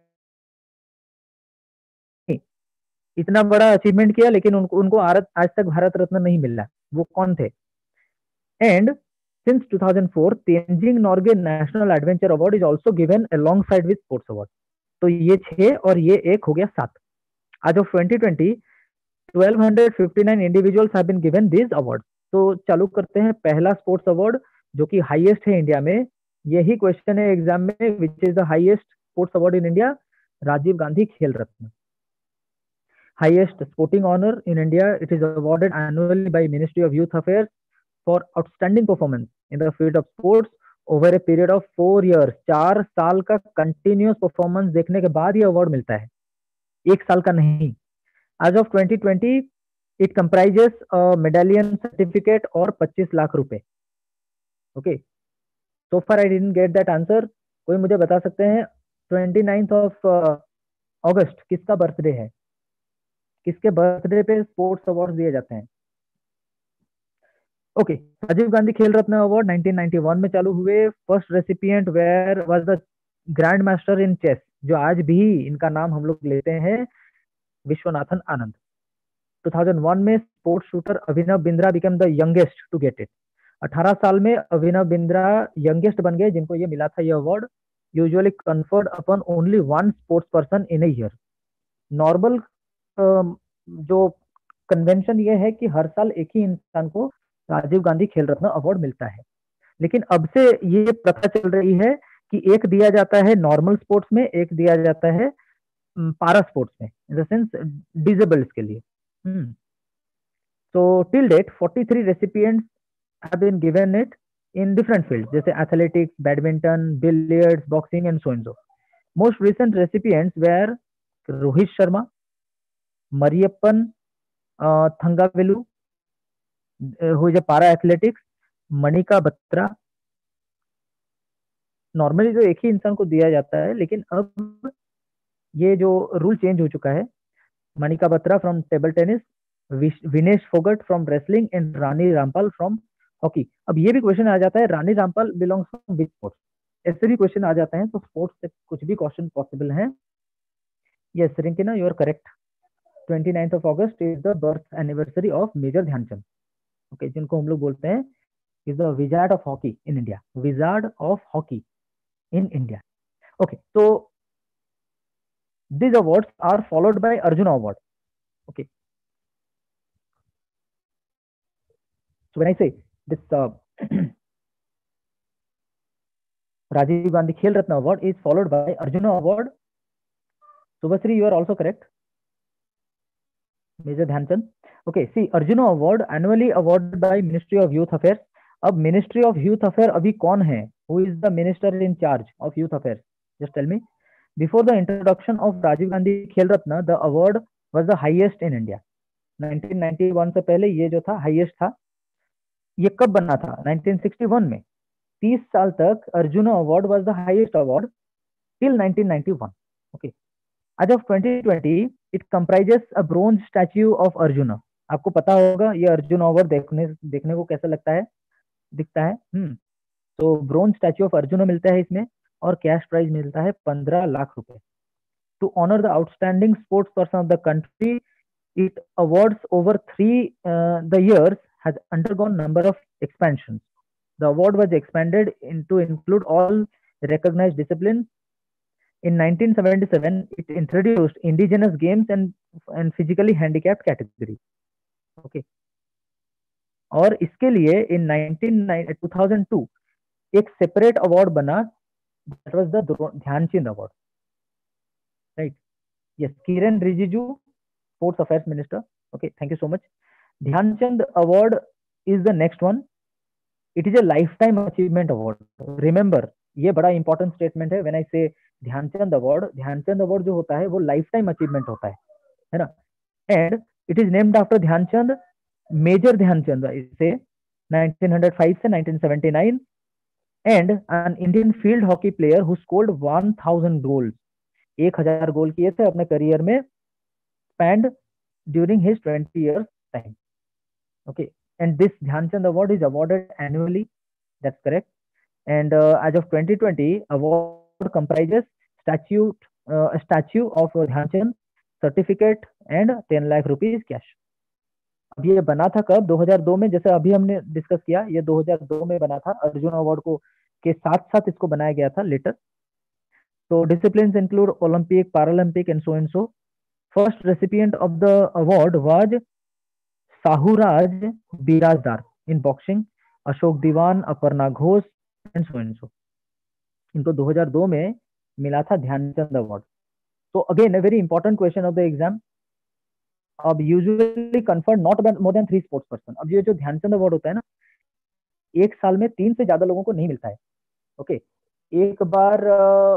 20 इतना बड़ा अचीवमेंट किया लेकिन उनको उनको आज तक भारत रत्न नहीं मिला, वो कौन थे? And since 2004 Tenzing Norgay national adventure award is also given alongside with sports award. तो ये 6 और ये एक हो गया 7। As of 2020 1259 individuals have been given this award. तो चालू करते हैं पहला स्पोर्ट्स अवार्ड जो कि हाईएस्ट है इंडिया में। यही क्वेश्चन है एग्जाम में, which is the highest sports award in India? Rajiv Gandhi Khel Ratna, highest sporting honor in India. It is awarded annually by Ministry of Youth Affairs for outstanding performance in the field of sports over a period of 4 years। 4 साल का continuous performance देखने के बाद ये award मिलता है, 1 साल का नहीं। As of 2020 it comprises medallion certificate और 25 लाख रुपए। Okay, so far I didn't get that answer. कोई मुझे बता सकते हैं 29 ऑफ अगस्त किसका बर्थडे है? किसके बर्थडे पे स्पोर्ट्स अवार्ड दिए जाते हैं? ओके, राजीव गांधी खेल रत्न अवार्ड 1991 में चालू हुए। First recipient were was the grand master in chess, जो आज भी इनका नाम हम लोग लेते हैं, विश्वनाथन आनंद। 2001 में sports shooter Abhinav Bindra become the youngest to get it. 18 साल में अभिनव बिंद्रा यंगेस्ट बन गए जिनको ये मिला था ये award. Usually conferred upon only one sports person in a year. Normal जो कन्वेंशन ये है कि हर साल एक ही इंसान को राजीव गांधी खेल रत्न अवार्ड मिलता है, लेकिन अब से ये प्रथा चल रही है कि एक दिया जाता है नॉर्मल स्पोर्ट्स में, एक दिया जाता है पारा स्पोर्ट्स में, इन द सेंस डिजेबल्ड के लिए। तो till date 43 recipients have been given it in different field, जैसे athletics, badminton, billiards, boxing and so and so. Most recent recipients were Rohit Sharma, Mariyappan Thangavelu who is a para athletics, Manika Batra. Normally जो एक ही इंसान को दिया जाता है, लेकिन अब ये जो रूल चेंज हो चुका है। Manika Batra from table tennis, Vinesh Phogat from wrestling and Rani Rampal from hockey. अब ये भी क्वेश्चन आ जाता है Rani Rampal belongs from which sports, ऐसे भी क्वेश्चन आ जाते हैं। तो स्पोर्ट्स से कुछ भी क्वेश्चन पॉसिबल है। Yes Rinkina, you are correct. 29 is the birth anniversary of major Dhyan Chand, okay, जिनको हम लोग बोलते हैं is the wizard of hockey in India, wizard of hockey in India. Okay, तो these awards are followed by Arjuna award, okay. So when I say this Rajiv Gandhi Khel Ratna award is followed by Arjuna award. Subhasri, you are also correct. Major Dhyanchand. Okay, see, Arjuna award annually awarded by Ministry of Youth Affairs. अब Ministry of Youth Affairs अभी कौन है? Who is the minister in charge of youth affairs? Just tell me. Before the introduction of Rajiv Gandhi Khel Ratna, the award was the highest in India. 1991 से पहले ये जो था highest था। ये कब बना था? 1961 में। 30 साल तक Arjuna award was the highest award till 1991, okay. As of 2020 it comprises a bronze statue of Arjuna. आपको पता होगा ये अर्जुना अवार्ड देखने को कैसा लगता है, दिखता है। तो ब्रोंज स्टैच्यू ऑफ अर्जुना मिलता है इसमें, और कैश प्राइज मिलता है 15 लाख रुपए। To honour the outstanding sports person of the country, it awards over the years has undergone number of expansions. The award was expanded to include all recognized disciplines. In 1977, it introduced indigenous games and physically handicapped category. Okay. और इसके लिए in 2002 एक separate award बना, that was the Dhyan Chand award, right? Yes, Kiren Rijiju, Sports Affairs Minister. Okay, thank you so much. Dhyanchand Award is the next one. It is a lifetime achievement award. Remember, ये बड़ा important statement है. When I say Dhyanchand Award जो होता है वो lifetime achievement होता है ना? And it is named after Dhyanchand, Major Dhyanchand, इसे 1905 से 1979, and an Indian field hockey player who scored 1000 goals. 1000 गोल किए थे अपने करियर में, spanned during his 20 years time. Okay, and this Dhyanchand Award is awarded annually. That's correct. And as of 2020, award comprises a statue of Dhyanchand, certificate and 10 lakh rupees cash. अब ये बना था कब? 2002 में, जैसे अभी हमने डिस्कस किया, ये 2002 में बना था। अर्जुन अवार्ड को के साथ साथ इसको बनाया गया था लेटर। तो disciplines include Olympic, Paralympic and so. First recipient of the award was Sahuraj Birajdar in boxing, Ashok Diwan, Aparna Ghosh and so. इनको 2002 में मिला था ध्यानचंद अवार्ड। तो again a very important question of the exam. अब usually conferred not more than 3 sports person. अब ये जो Dhyanchand award होता है ना, एक साल में 3 से ज्यादा लोगों को नहीं मिलता है, ओके। एक बार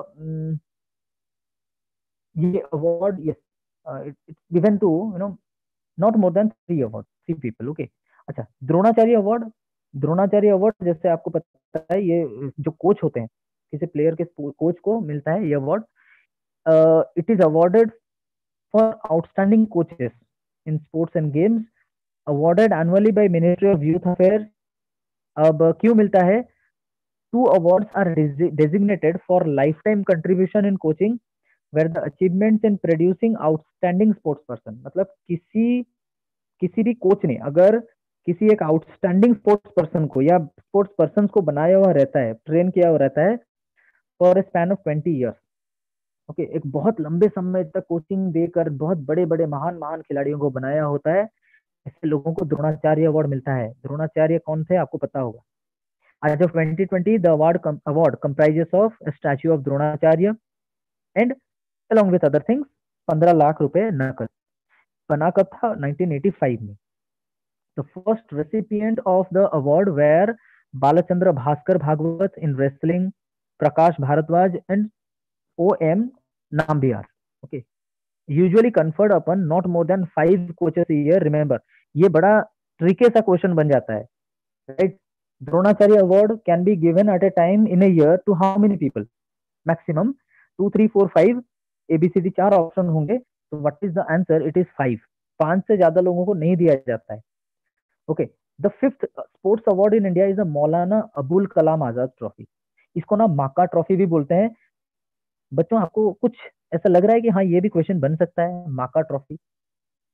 ये award it's given to not more than 3 people, okay। अच्छा, द्रोणाचार्य अवार्ड जैसे आपको पता है, ये जो कोच होते हैं, किसी प्लेयर के कोच को मिलता है ये award. It is awarded for outstanding coaches in sports and games, awarded annually by ministry of youth affairs. अब क्यों मिलता है? 2 awards are designated for lifetime contribution in coaching, where the achievements in producing outstanding sports person, मतलब किसी भी coach ने अगर किसी एक आउटस्टैंडिंग स्पोर्ट्स पर्सन को या स्पोर्ट्स पर्सन को बनाया हुआ रहता है, ट्रेन किया हुआ रहता है for a span of 20 years, okay, एक बहुत लंबे समय तक कोचिंग देकर बहुत बड़े बड़े महान खिलाड़ियों को बनाया होता है, ऐसे लोगों को द्रोणाचार्य अवार्ड मिलता है। द्रोणाचार्य कौन थे आपको पता होगा। As of 2020, the award comprises of a statue of Dronacharya and along with other things 15 lakh रुपए नकद। बना कब था? 1985 में। The first recipient of the award were Balachandra Bhaskar Bhagwat in wrestling, Prakash Bharadwaj and O.M. Nambiar. Okay. Usually conferred upon not more than 5 coaches a year. Remember, ये बड़ा tricky सा question बन जाता है, right? Dronacharya award can be given at a time in a year to how many people? Maximum 2, 3, 4, 5 ABCD 4 option होंगे। तो what is the answer? It is 5। 5 से ज्यादा लोगों को नहीं दिया जाता है, okay. The 5th sports award in India is the Maulana Abul Kalam Azad trophy. इसको ना माका ट्रॉफी भी बोलते हैं। बच्चों, आपको कुछ ऐसा लग रहा है कि हाँ ये भी क्वेश्चन बन सकता है, माका ट्रॉफी?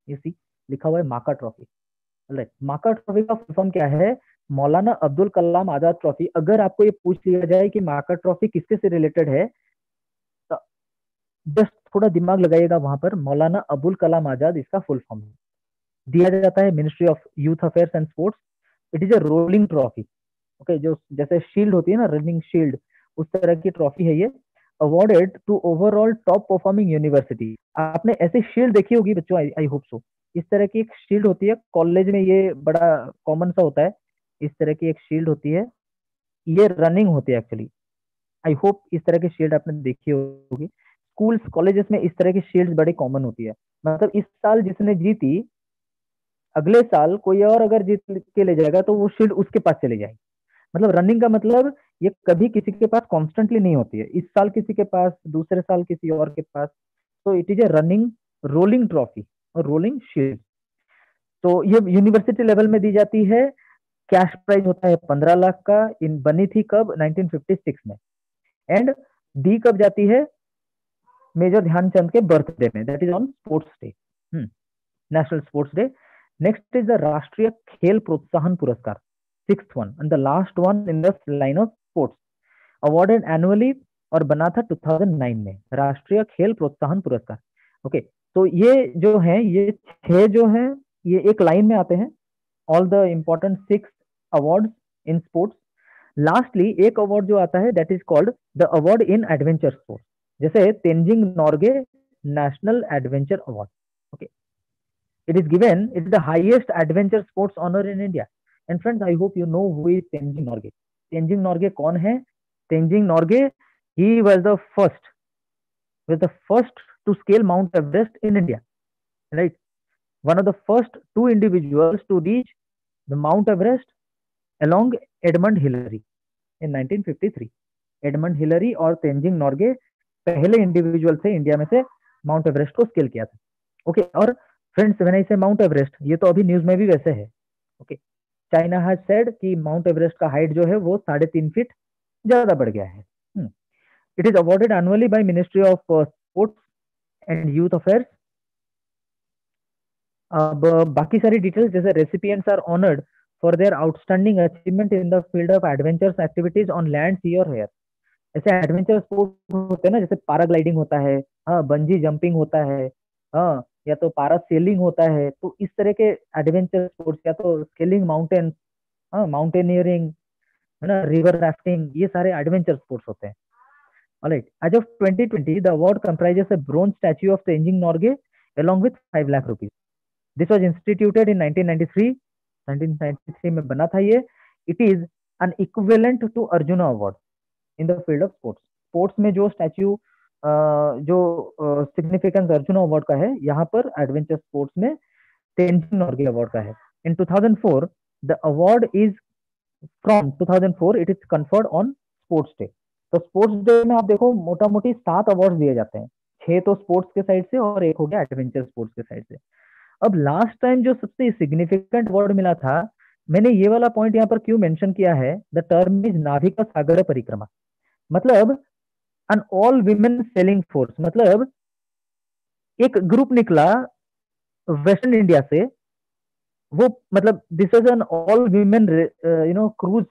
ये सी लिखा हुआ है MAKA trophy. Right, MAKA trophy का फुल फॉर्म क्या है? मौलाना अब्दुल कलाम आजाद ट्रॉफी। अगर आपको ये पूछ लिया जाए कि माका ट्रॉफी किसके से रिलेटेड है, तो जस्ट थोड़ा दिमाग लगाइएगा वहां पर, मौलाना अबुल कलाम आजाद इसका फुल फॉर्म है। दिया जाता है ministry of youth affairs and sports. It is a rolling trophy. Okay, जो जैसे शील्ड होती है ना, रनिंग शील्ड, उस तरह की ट्रॉफी है ये। Awarded to overall top performing university. आपने ऐसी शील्ड देखी होगी बच्चों, आई आई होप सो। इस तरह की एक शील्ड होती है कॉलेज में, ये बड़ा कॉमन सा होता है। इस तरह की एक शील्ड होती है, ये रनिंग होती है एक्चुअली। आई होप इस तरह की शील्ड आपने देखी होगी। स्कूल्स कॉलेजेस में इस तरह की शील्ड बड़ी कॉमन होती है। मतलब इस साल जिसने जीती, अगले साल कोई और अगर जीत के ले जाएगा तो वो शील्ड उसके पास चली जाएगी। मतलब रनिंग का मतलब ये कभी किसी के पास कॉन्स्टेंटली नहीं होती है। इस साल किसी के पास, दूसरे साल किसी और के पास। तो it is a running rolling trophy और रोलिंग शील्ड। तो ये यूनिवर्सिटी लेवल में दी जाती है। कैश प्राइज होता है 15 लाख का। इन बनी थी कब? 1956 में। एंड दी कब जाती है? मेजर ध्यानचंद के बर्थडे में, that is on sports day, national sports day. Next is the Rashtriya Khel Protsahan Puraskar, sixth one and the last one in the line of sports, awarded annually, और बना था 2009 में, राष्ट्रीय खेल प्रोत्साहन पुरस्कार। ओके, तो ये जो है, ये छह जो है, ये एक लाइन में आते हैं। All the important six award in sports. Lastly एक अवार्ड जो आता है, that is called the award in adventure sports. जैसे Tenzing Norgay national adventure award. Okay, it is given, it is the highest adventure sports honor in India. And friends, I hope you know who is Tenzing Norgay. Tenzing Norgay कौन है? Tenzing Norgay, he was the first to scale Mount Everest in India, right? One of the first two individuals to reach the Mount Everest along Edmund Hillary in 1953. Edmund Hillary और तेंजिंग नॉर्गे पहले individual थे India में से mount Everest को scale किया था। Okay, और friends, when I से माउंट एवरेस्ट, ये तो अभी न्यूज में भी वैसे है। ओके, चाइना हैज सेड कि माउंट एवरेस्ट का हाइट जो है वो 3.5 फीट ज्यादा बढ़ गया है। It is awarded annually by ministry of sports and youth affairs. अब बाकी सारी डिटेल्स, जैसे recipients are honoured for their outstanding achievement in the field of adventures activities on land, sea और एयर। ऐसे एडवेंचर स्पोर्ट होते हैं ना, जैसे पैराग्लाइडिंग होता है, हाँ, बंजी जंपिंग होता है, हाँ, या तो पारा सेलिंग होता है। तो इस तरह के एडवेंचर स्पोर्ट्स, या तो स्केलिंग माउंटेन, हाँ, माउंटेनियरिंग, है ना, रिवर राफ्टिंग, ये सारे एडवेंचर स्पोर्ट्स होते हैं। Alright, as of 2020 the award comprises a bronze statue of Tenzing Norgay along with 5 lakh rupees. This was instituted in 1993। 1993 में बना था ये। It is an equivalent to Arjuna award in the field of sports. Sports में जो statue, जो significance Arjun award का है, यहाँ पर एडवेंचर स्पोर्ट्स में तेंजिंग नॉर्गे अवार्ड का है। In 2004 the award is from 2004 it is conferred on sports day. तो स्पोर्ट्स डे में आप देखो, मोटा मोटी 7 अवार्ड दिए जाते हैं। 6 तो स्पोर्ट्स के साइड से और एक हो गया एडवेंचर स्पोर्ट्स के साइड से। अब लास्ट टाइम जो सबसे सिग्निफिकेंट अवार्ड मिला था, मैंने ये वाला पॉइंट यहाँ पर क्यों मेंशन किया है, the term is Navika Sagar Parikrama. मतलब an all women sailing force, मतलब एक ग्रुप निकला वेस्टर्न इंडिया से। वो मतलब this is an all women cruise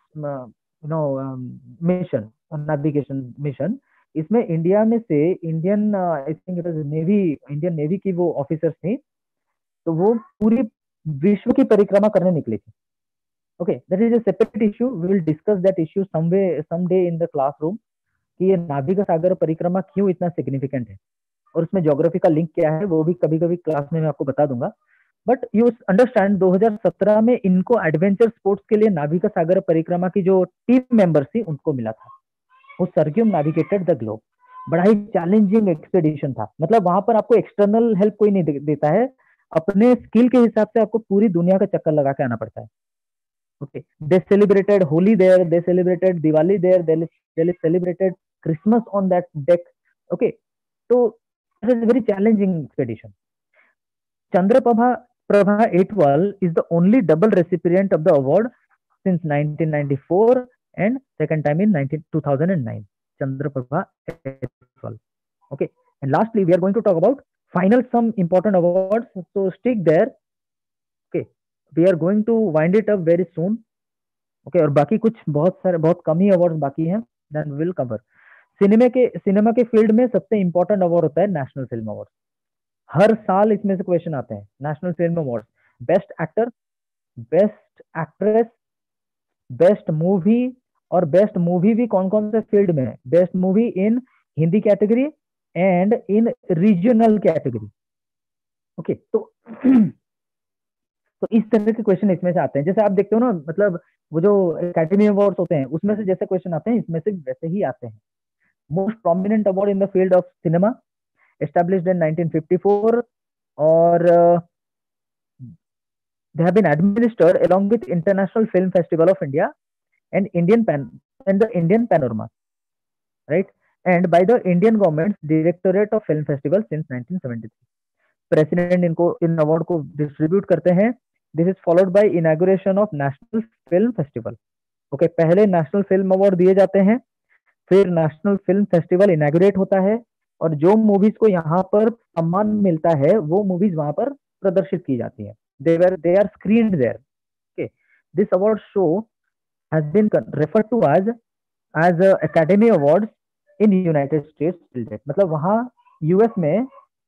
mission, navigation mission. इसमें इंडिया में से Indian, I think it is navy, Indian navy की वो ऑफिसर्स थी। तो वो पूरी विश्व की परिक्रमा करने निकली थी। Okay, that is a separate issue, we will discuss that issue someday in the classroom, कि ये नाभिका सागर परिक्रमा क्यों इतना सिग्निफिकेंट है, और उसमें ज्योग्राफी का लिंक क्या है, वो भी कभी कभी क्लास में मैं आपको बता दूंगा। बट यू अंडरस्टैंड, 2017 में इनको एडवेंचर स्पोर्ट्स के लिए नाभिका सागर परिक्रमा की जो टीम मेंबर्स थी उनको मिला था। वो सर्क्यूम नेविगेटेड द ग्लोब। बड़ा ही चैलेंजिंग एक्सपेडिशन था। मतलब वहां पर आपको एक्सटर्नल हेल्प कोई नहीं देता है, अपने स्किल के हिसाब से आपको पूरी दुनिया का चक्कर लगा के आना पड़ता है। Okay, they celebrated Holi there, they celebrated Diwali there, they celebrated Christmas on that deck. Okay, तो it is very challenging expedition. Chandraprabha Prabha Etwal is the only double recipient of the award since 1994 and second time in 2009. Chandraprabha Etwal. Okay. And lastly, we are going to talk about Final some important awards, so stick there. Okay, we are going to wind it up very soon. Okay, और बाकी कुछ बहुत सारे बहुत कम ही awards बाकी हैं, then will cover. Cinema के field में सबसे इंपॉर्टेंट अवार्ड होता है नेशनल फिल्म अवार्ड। हर साल इसमें से क्वेश्चन आते हैं, national film award. Best actor, best actress, best movie, और बेस्ट मूवी भी कौन कौन से फील्ड में है, best movie in Hindi category and in regional category. Okay, तो इस तरह के क्वेश्चन इसमें से आते हैं। जैसे आप देखते हो ना, मतलब वो जो एकेडमी अवार्ड्स होते हैं उसमें से जैसे क्वेश्चन आते हैं, इसमें से वैसे ही आते हैं। Most prominent award in the field of cinema, established in 1954, और they have been administered along with International Film Festival of India and the Indian Panorama, right? And by the Indian government's Directorate of Film Festival since 1973. President इनको इन award को distribute करते हैं। This is followed by inauguration of national film festival. Okay, पहले national film award दिए जाते हैं, फिर नेशनल फिल्म फेस्टिवल इनॉग्रेट होता है, और जो मूवीज को यहाँ पर सम्मान मिलता है वो मूवीज वहां पर प्रदर्शित की जाती है। They are screened there. Okay, this award show has been referred to as Academy Awards in United States. मतलब वहाँ यूएस में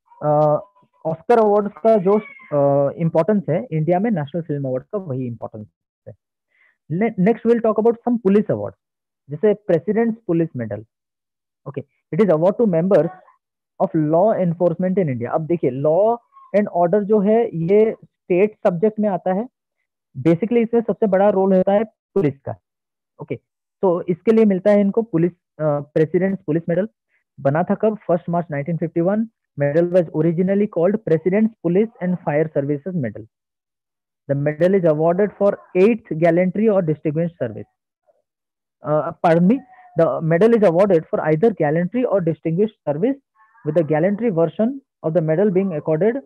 ऑस्कर अवार्ड्स का जो इम्पोर्टेंस है, इंडिया में नेशनल फिल्म अवार्ड का वही इम्पोर्टेंस है। Next will talk about some police award, जैसे president's police medal. Okay, it is award to members of law enforcement in India. अब देखिए, लॉ एंड ऑर्डर जो है ये स्टेट सब्जेक्ट में आता है। बेसिकली इसमें सबसे बड़ा रोल होता है पुलिस का। ओके, तो इसके लिए मिलता है इनको पुलिस प्रेसिडेंट्स पुलिस मेडल। बना था कब? 1 मार्च 1951। medal was originally called President's Police and Fire Services Medal. The medal is awarded for 8th gallantry or distinguished service. Pardon me, the medal is awarded for either gallantry or distinguished service, with the gallantry version of the medal being accorded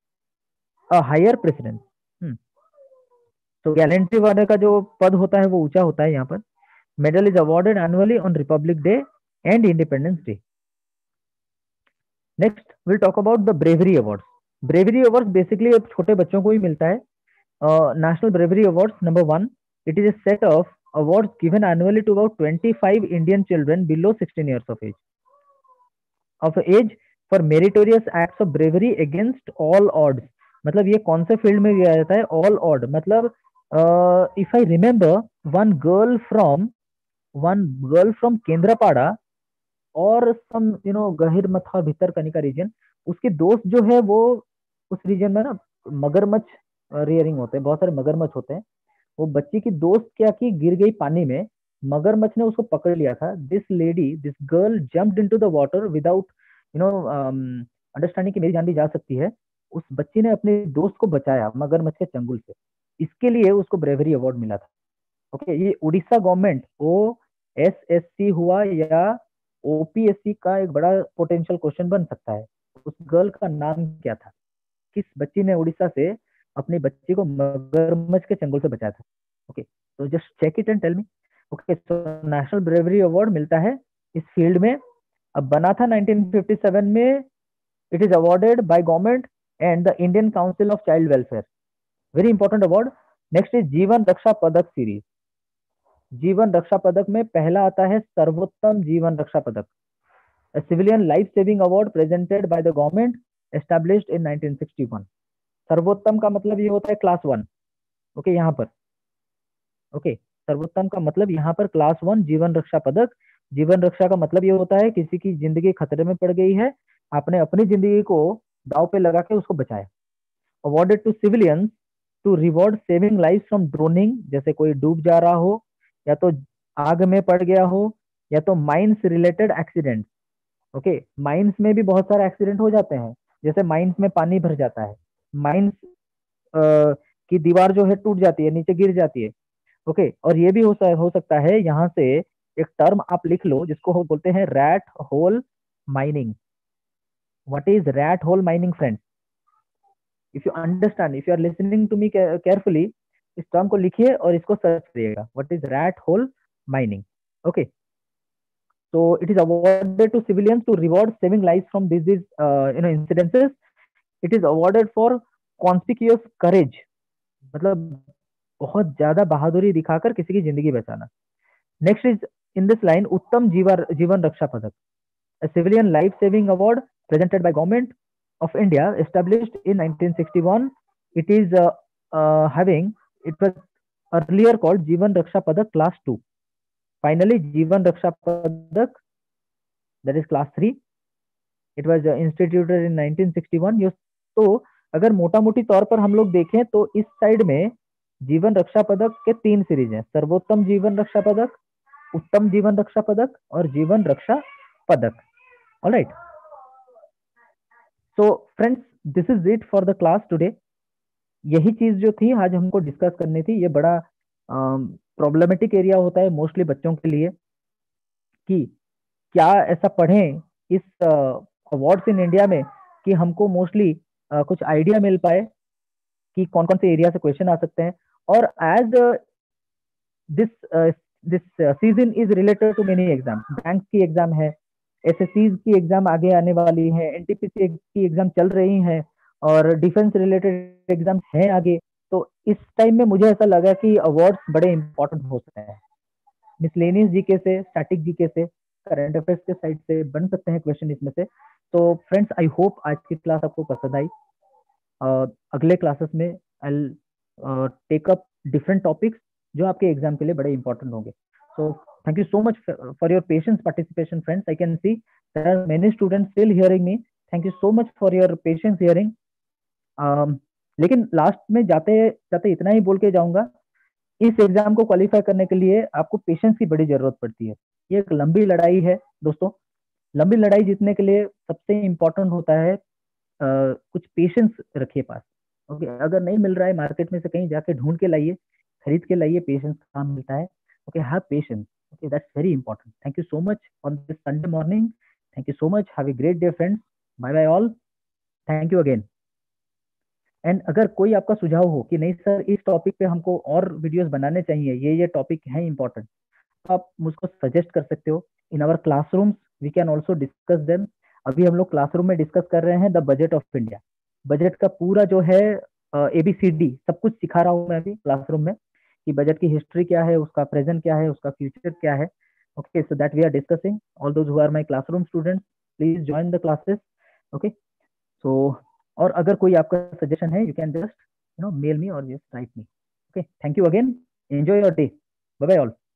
a higher precedence. तो gallantry वाले का जो पद होता है वो ऊंचा होता है यहाँ पर। Medal is awarded annually on Republic Day and Independence Day. Next will talk about the bravery awards. Bravery awards basically अब छोटे बच्चों को ही मिलता है। National bravery awards number 1, it is a set of awards given annually to about 25 Indian children below 16 years of age for meritorious acts of bravery against all odds। मतलब ये कौन से फील्ड में दिया जाता है? All odd. मतलब if I remember, one girl from Kendrapara और सम गहिर मथा भीतर कनिका रीजन, उसके दोस्त जो है वो उस रीजन में ना मगरमच्छ रियरिंग होते हैं, बहुत सारे मगरमच्छ होते हैं। वो बच्ची की दोस्त क्या की, गिर गई पानी में, मगरमच्छ ने उसको पकड़ लिया था। This girl jumped into the water without understanding कि मेरी जान भी जा सकती है। उस बच्ची ने अपने दोस्त को बचाया मगरमच्छ के चंगुल से। इसके लिए उसको ब्रेवरी अवार्ड मिला था। ओके, ये उड़ीसा गवर्नमेंट OSSC हुआ या OPSC का एक बड़ा पोटेंशियल क्वेश्चन बन सकता है। उस गर्ल का नाम क्या था? किस बच्ची ने उड़ीसा से अपनी बच्ची को मगरमच्छ के चंगुल से बचाया था? ओके, तो just check it and tell me. Okay, तो नेशनल ब्रेवरी अवार्ड मिलता है इस फील्ड में। अब बना था 1957 में। It is awarded by government and the Indian council of child welfare. Very important award. Next is Jeevan Raksha पदक सीरीज। जीवन रक्षा पदक में पहला आता है सर्वोत्तम जीवन रक्षा पदक, a civilian life saving award presented by the government established in 1961। सर्वोत्तम का मतलब ये होता है क्लास 1। ओके, यहाँ पर ओके, सर्वोत्तम का मतलब यहाँ पर क्लास 1 जीवन रक्षा पदक। जीवन रक्षा का मतलब ये होता है किसी की जिंदगी खतरे में पड़ गई है, आपने अपनी जिंदगी को दाव पे लगा के उसको बचाया। Awarded to civilians to reward saving life from drowning, जैसे कोई डूब जा रहा हो, या तो आग में पड़ गया हो, या तो mines related accident. Okay, mines में भी बहुत सारे एक्सीडेंट हो जाते हैं, जैसे माइंस में पानी भर जाता है, माइंस की दीवार जो है टूट जाती है, नीचे गिर जाती है। ओके, और ये भी हो सकता है, यहाँ से एक टर्म आप लिख लो जिसको बोलते हैं rat hole mining. What is rat hole mining friends? If you understand, if you are listening to me carefully, इस टर्म को लिखिए और इसको सर्च करिएगा, what is rat hole mining. Okay, so it is awarded to civilians to reward saving lives from these incidences it is awarded for conspicuous courage, मतलब बहुत ज्यादा बहादुरी दिखाकर किसी की जिंदगी बचाना। Next is in this line Uttam Jeevan जीवन रक्षा पदक, a civilian life saving award presented by government of India, established in 1961. It is having, it was earlier called Jeevan Raksha Padak class 2. Finally Jeevan Raksha Padak, that is class 3. It was instituted in 1961. तो अगर मोटा मोटी तौर पर हम लोग देखें तो इस साइड में जीवन रक्षा पदक के 3 सीरीज हैं, सर्वोत्तम जीवन रक्षा पदक, उत्तम जीवन रक्षा पदक और Jeevan Raksha Padak. Alright, so friends this is it for the class today. यही चीज जो थी आज हमको डिस्कस करनी थी। ये बड़ा प्रॉब्लमेटिक एरिया होता है मोस्टली बच्चों के लिए कि क्या ऐसा पढ़ें इस अवार्ड्स इन इंडिया में कि हमको मोस्टली कुछ आइडिया मिल पाए कि कौन कौन से एरिया से क्वेश्चन आ सकते हैं। और as this this season is related to many exam, bank की एग्जाम है, एसएससी की एग्जाम आगे आने वाली है, एनटीपीसी की एग्जाम चल रही है और डिफेंस रिलेटेड एग्जाम है आगे। तो इस टाइम में मुझे ऐसा लगा कि अवार्ड्स बड़े इंपॉर्टेंट हो सकते हैं। मिसलेनियस जीके से, स्टैटिक जीके से, करंट अफेयर्स के साइड से बन सकते हैं क्वेश्चन इसमें से। तो फ्रेंड्स आई होप आज की क्लास आपको पसंद आई। अगले क्लासेस में I take up different topics जो आपके एग्जाम के लिए बड़े इंपॉर्टेंट होंगे। So thank you so much for your patience participation friends. I can see there are many students still hearing me. Thank you so much for your patience hearing. लेकिन last में जाते जाते इतना ही बोल के जाऊंगा, इस एग्जाम को क्वालिफाई करने के लिए आपको पेशेंस की बड़ी जरूरत पड़ती है। ये एक लंबी लड़ाई है दोस्तों। लंबी लड़ाई जीतने के लिए सबसे इंपॉर्टेंट होता है कुछ पेशेंस रखिए पास। ओके, अगर नहीं मिल रहा है मार्केट में से कहीं जाके ढूंढ के लाइए, खरीद के लाइए, पेशेंस काम मिलता है। Okay, have patience. Okay, that's very important. Thank you so much on this Sunday morning. Thank you so much, have a great day friends. Bye bye all, thank you again. And अगर कोई आपका सुझाव हो कि नहीं sir इस topic पे हमको और वीडियोस बनाने चाहिए, ये टॉपिक है इंपॉर्टेंट, तो आप मुझको सजेस्ट कर सकते हो। In our classrooms we can also discuss them. अभी हम लोग क्लासरूम में डिस्कस कर रहे हैं the budget of India. Budget का पूरा जो है ABCD सब कुछ सिखा रहा हूँ मैं अभी क्लासरूम में कि बजट की हिस्ट्री क्या है, उसका प्रेजेंट क्या है, उसका फ्यूचर क्या है। Okay, so that we are discussing. All those who are my classroom students, please join the classes. Okay, so और अगर कोई आपका सजेशन है, you can just mail me और just write me. Okay, thank you again, enjoy your day, bye bye all.